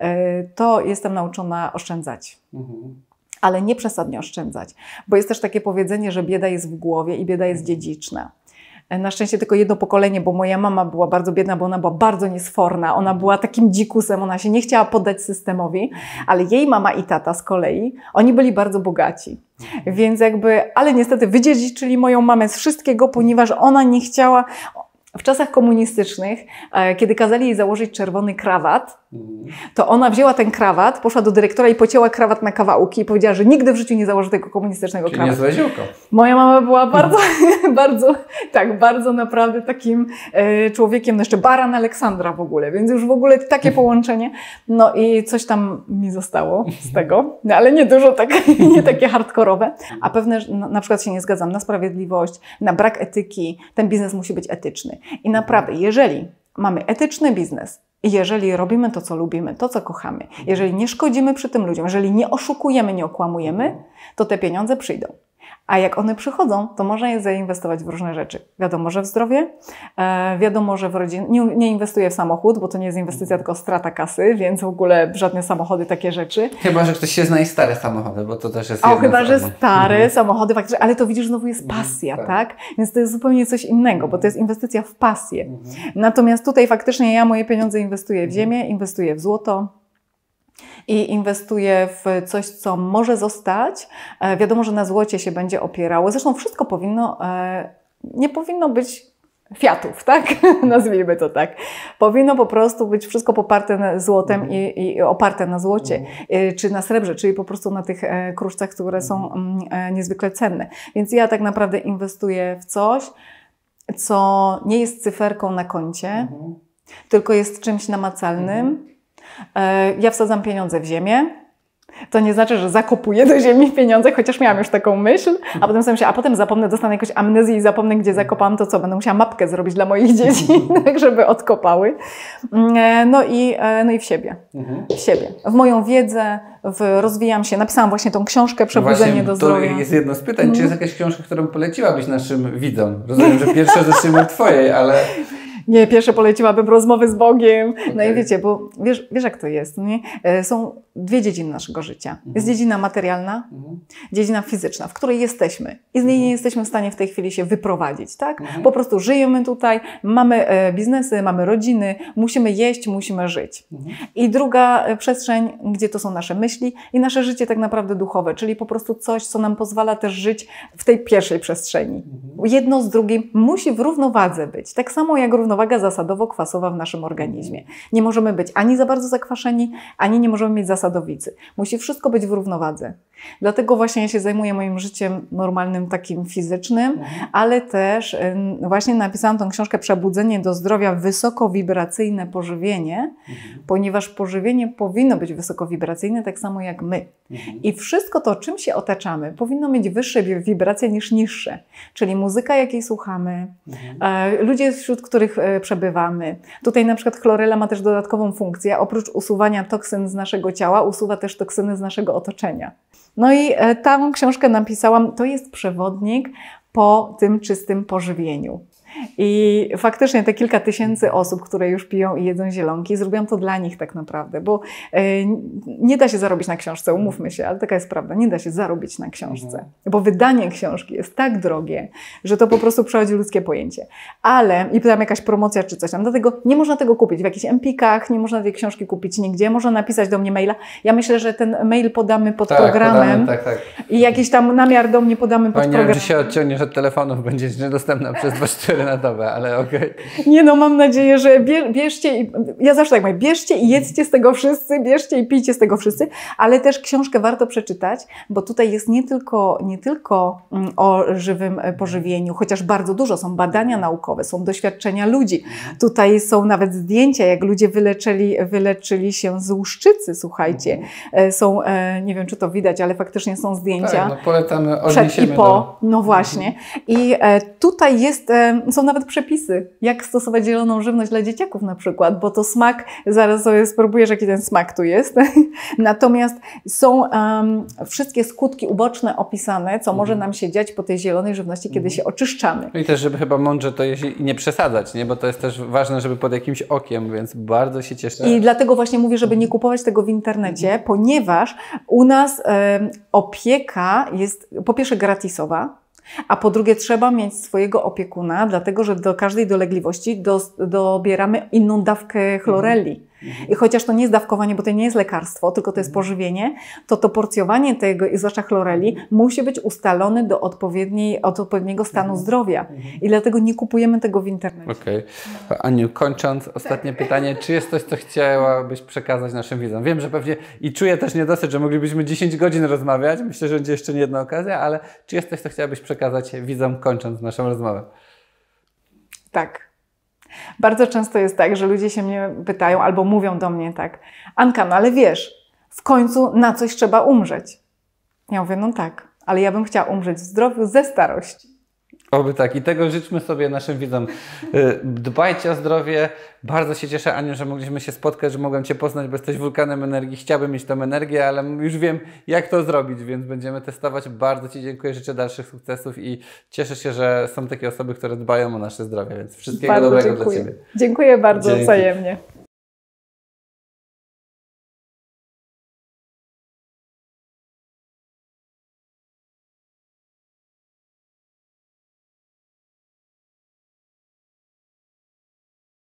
to jestem nauczona oszczędzać. Mhm. Ale nie przesadnie oszczędzać, bo jest też takie powiedzenie, że bieda jest w głowie i bieda jest dziedziczna. Na szczęście tylko jedno pokolenie, bo moja mama była bardzo biedna, bo ona była bardzo niesforna, ona była takim dzikusem, ona się nie chciała poddać systemowi, ale jej mama i tata z kolei, oni byli bardzo bogaci. Więc jakby, ale niestety wydziedziczyli moją mamę z wszystkiego, ponieważ ona nie chciała... W czasach komunistycznych, kiedy kazali jej założyć czerwony krawat, To ona wzięła ten krawat, poszła do dyrektora i pocięła krawat na kawałki i powiedziała, że nigdy w życiu nie założy tego komunistycznego Czyli krawatu. niezłe ziółko. Moja mama była bardzo, bardzo, tak, bardzo naprawdę takim e, człowiekiem, no jeszcze baran Aleksandra w ogóle, więc już w ogóle takie połączenie. No i coś tam mi zostało z tego, no, ale nie dużo, tak, nie takie hardkorowe. A pewne, na, na przykład się nie zgadzam na sprawiedliwość, na brak etyki. Ten biznes musi być etyczny. I naprawdę, jeżeli mamy etyczny biznes, i jeżeli robimy to, co lubimy, to, co kochamy, jeżeli nie szkodzimy przy tym ludziom, jeżeli nie oszukujemy, nie okłamujemy, to te pieniądze przyjdą. A jak one przychodzą, to można je zainwestować w różne rzeczy. Wiadomo, że w zdrowie, e, wiadomo, że w rodzinę. Nie, nie inwestuję w samochód, bo to nie jest inwestycja, tylko strata kasy, więc w ogóle żadne samochody, takie rzeczy. Chyba, że ktoś się zna i stare samochody, bo to też jest O, chyba, że stare mhm. samochody, faktycznie, ale to widzisz, znowu jest pasja, mhm, tak. tak? Więc to jest zupełnie coś innego, bo to jest inwestycja w pasję. Mhm. Natomiast tutaj faktycznie ja moje pieniądze inwestuję w ziemię, inwestuję w złoto. I inwestuję w coś, co może zostać. E, wiadomo, że na złocie się będzie opierało. Zresztą wszystko powinno, e, nie powinno być fiatów, tak? Nazwijmy to tak. Powinno po prostu być wszystko poparte na złotem mm. i, i oparte na złocie, mm. e, czy na srebrze, czyli po prostu na tych e, kruszcach, które są e, niezwykle cenne. Więc ja tak naprawdę inwestuję w coś, co nie jest cyferką na koncie, mm. tylko jest czymś namacalnym. Mm. Ja wsadzam pieniądze w ziemię. To nie znaczy, że zakopuję do ziemi pieniądze, chociaż miałam już taką myśl, a potem sobie myślę, a potem zapomnę, dostanę jakąś amnezję i zapomnę, gdzie zakopałam, to co? Będę musiała mapkę zrobić dla moich dzieci, tak żeby odkopały. No i, no i w siebie. W siebie. W moją wiedzę, w, rozwijam się. Napisałam właśnie tą książkę Przebudzenie no do zdrowia. To jest jedno z pytań. Mm. Czy jest jakaś książka, którą poleciłabyś naszym widzom? Rozumiem, że pierwsze zaczniemy od twojej, ale... Nie, pierwsze poleciłabym rozmowy z Bogiem. Okay. No i wiecie, bo wiesz, wiesz jak to jest, nie? Są dwie dziedziny naszego życia. Mhm. Jest dziedzina materialna, mhm. dziedzina fizyczna, w której jesteśmy. I z niej nie jesteśmy w stanie w tej chwili się wyprowadzić, tak? Mhm. Po prostu żyjemy tutaj, mamy biznesy, mamy rodziny, musimy jeść, musimy żyć. Mhm. I druga przestrzeń, gdzie to są nasze myśli i nasze życie tak naprawdę duchowe, czyli po prostu coś, co nam pozwala też żyć w tej pierwszej przestrzeni. Mhm. Jedno z drugim musi w równowadze być. Tak samo jak równowaga zasadowo-kwasowa w naszym organizmie. Nie możemy być ani za bardzo zakwaszeni, ani nie możemy mieć zasadowicy. Musi wszystko być w równowadze. Dlatego właśnie ja się zajmuję moim życiem normalnym, takim fizycznym, mhm. ale też właśnie napisałam tą książkę Przebudzenie do zdrowia, wysokowibracyjne pożywienie, mhm. ponieważ pożywienie powinno być wysokowibracyjne, tak samo jak my. Mhm. I wszystko to, czym się otaczamy, powinno mieć wyższe wibracje niż niższe. Czyli muzyka, jakiej słuchamy, mhm. ludzie, wśród których przebywamy. Tutaj na przykład chlorela ma też dodatkową funkcję. Oprócz usuwania toksyn z naszego ciała, usuwa też toksyny z naszego otoczenia. No i tę książkę napisałam, to jest przewodnik po tym czystym pożywieniu. I faktycznie te kilka tysięcy osób, które już piją i jedzą zielonki, zrobiłam to dla nich tak naprawdę, bo yy, nie da się zarobić na książce, umówmy się, ale taka jest prawda, nie da się zarobić na książce, mhm. bo wydanie książki jest tak drogie, że to po prostu przechodzi ludzkie pojęcie. Ale, i tam jakaś promocja czy coś tam, dlatego nie można tego kupić w jakichś empikach, nie można tej książki kupić nigdzie, można napisać do mnie maila. Ja myślę, że ten mail podamy pod tak, programem podamy, tak, tak. i jakiś tam namiar do mnie podamy pod programem. programem. Czy się odciągniesz od telefonów, będziesz niedostępna przez dwa cztery na dobę, ale okej. Okay. Nie no, mam nadzieję, że bierzcie, i, ja zawsze tak mówię, bierzcie i jedzcie z tego wszyscy, bierzcie i pijcie z tego wszyscy, ale też książkę warto przeczytać, bo tutaj jest nie tylko, nie tylko o żywym pożywieniu, chociaż bardzo dużo, są badania naukowe, są doświadczenia ludzi. Tutaj są nawet zdjęcia, jak ludzie wyleczyli, wyleczyli się z łuszczycy, słuchajcie. Są, nie wiem czy to widać, ale faktycznie są zdjęcia. Tak, no polecamy, przed i po, do... no właśnie. I tutaj jest, są nawet przepisy, jak stosować zieloną żywność dla dzieciaków na przykład, bo to smak, zaraz sobie spróbujesz, jaki ten smak tu jest. Natomiast są um, wszystkie skutki uboczne opisane, co może nam się dziać po tej zielonej żywności, kiedy się oczyszczamy. No i też, żeby chyba mądrze to jeść i nie przesadzać, nie? Bo to jest też ważne, żeby pod jakimś okiem, więc bardzo się cieszę. I dlatego właśnie mówię, żeby nie kupować tego w internecie, ponieważ u nas um, opieka jest po pierwsze gratisowa, a po drugie trzeba mieć swojego opiekuna, dlatego że do każdej dolegliwości do, dobieramy inną dawkę chloreli. I chociaż to nie jest dawkowanie, bo to nie jest lekarstwo, tylko to jest pożywienie, to to porcjowanie tego, i zwłaszcza chloreli, musi być ustalone do odpowiedniej, od odpowiedniego stanu zdrowia. I dlatego nie kupujemy tego w internecie. Okej. Okay. Aniu, kończąc, ostatnie tak. pytanie. Czy jest coś, co chciałabyś przekazać naszym widzom? Wiem, że pewnie i czuję też niedosyt, że moglibyśmy dziesięć godzin rozmawiać. Myślę, że będzie jeszcze nie jedna okazja, ale czy jest coś, co chciałabyś przekazać widzom, kończąc naszą rozmowę? Tak. Bardzo często jest tak, że ludzie się mnie pytają albo mówią do mnie tak: Anka, no ale wiesz, w końcu na coś trzeba umrzeć. Ja mówię, no tak, ale ja bym chciała umrzeć w zdrowiu ze starości. Oby tak. I tego życzmy sobie naszym widzom. Dbajcie o zdrowie. Bardzo się cieszę, Aniu, że mogliśmy się spotkać, że mogłem Cię poznać, bo jesteś wulkanem energii. Chciałbym mieć tą energię, ale już wiem, jak to zrobić, więc będziemy testować. Bardzo Ci dziękuję, życzę dalszych sukcesów i cieszę się, że są takie osoby, które dbają o nasze zdrowie, więc wszystkiego bardzo dobrego dziękuję. dla Ciebie. Dziękuję bardzo, Dzięki. wzajemnie.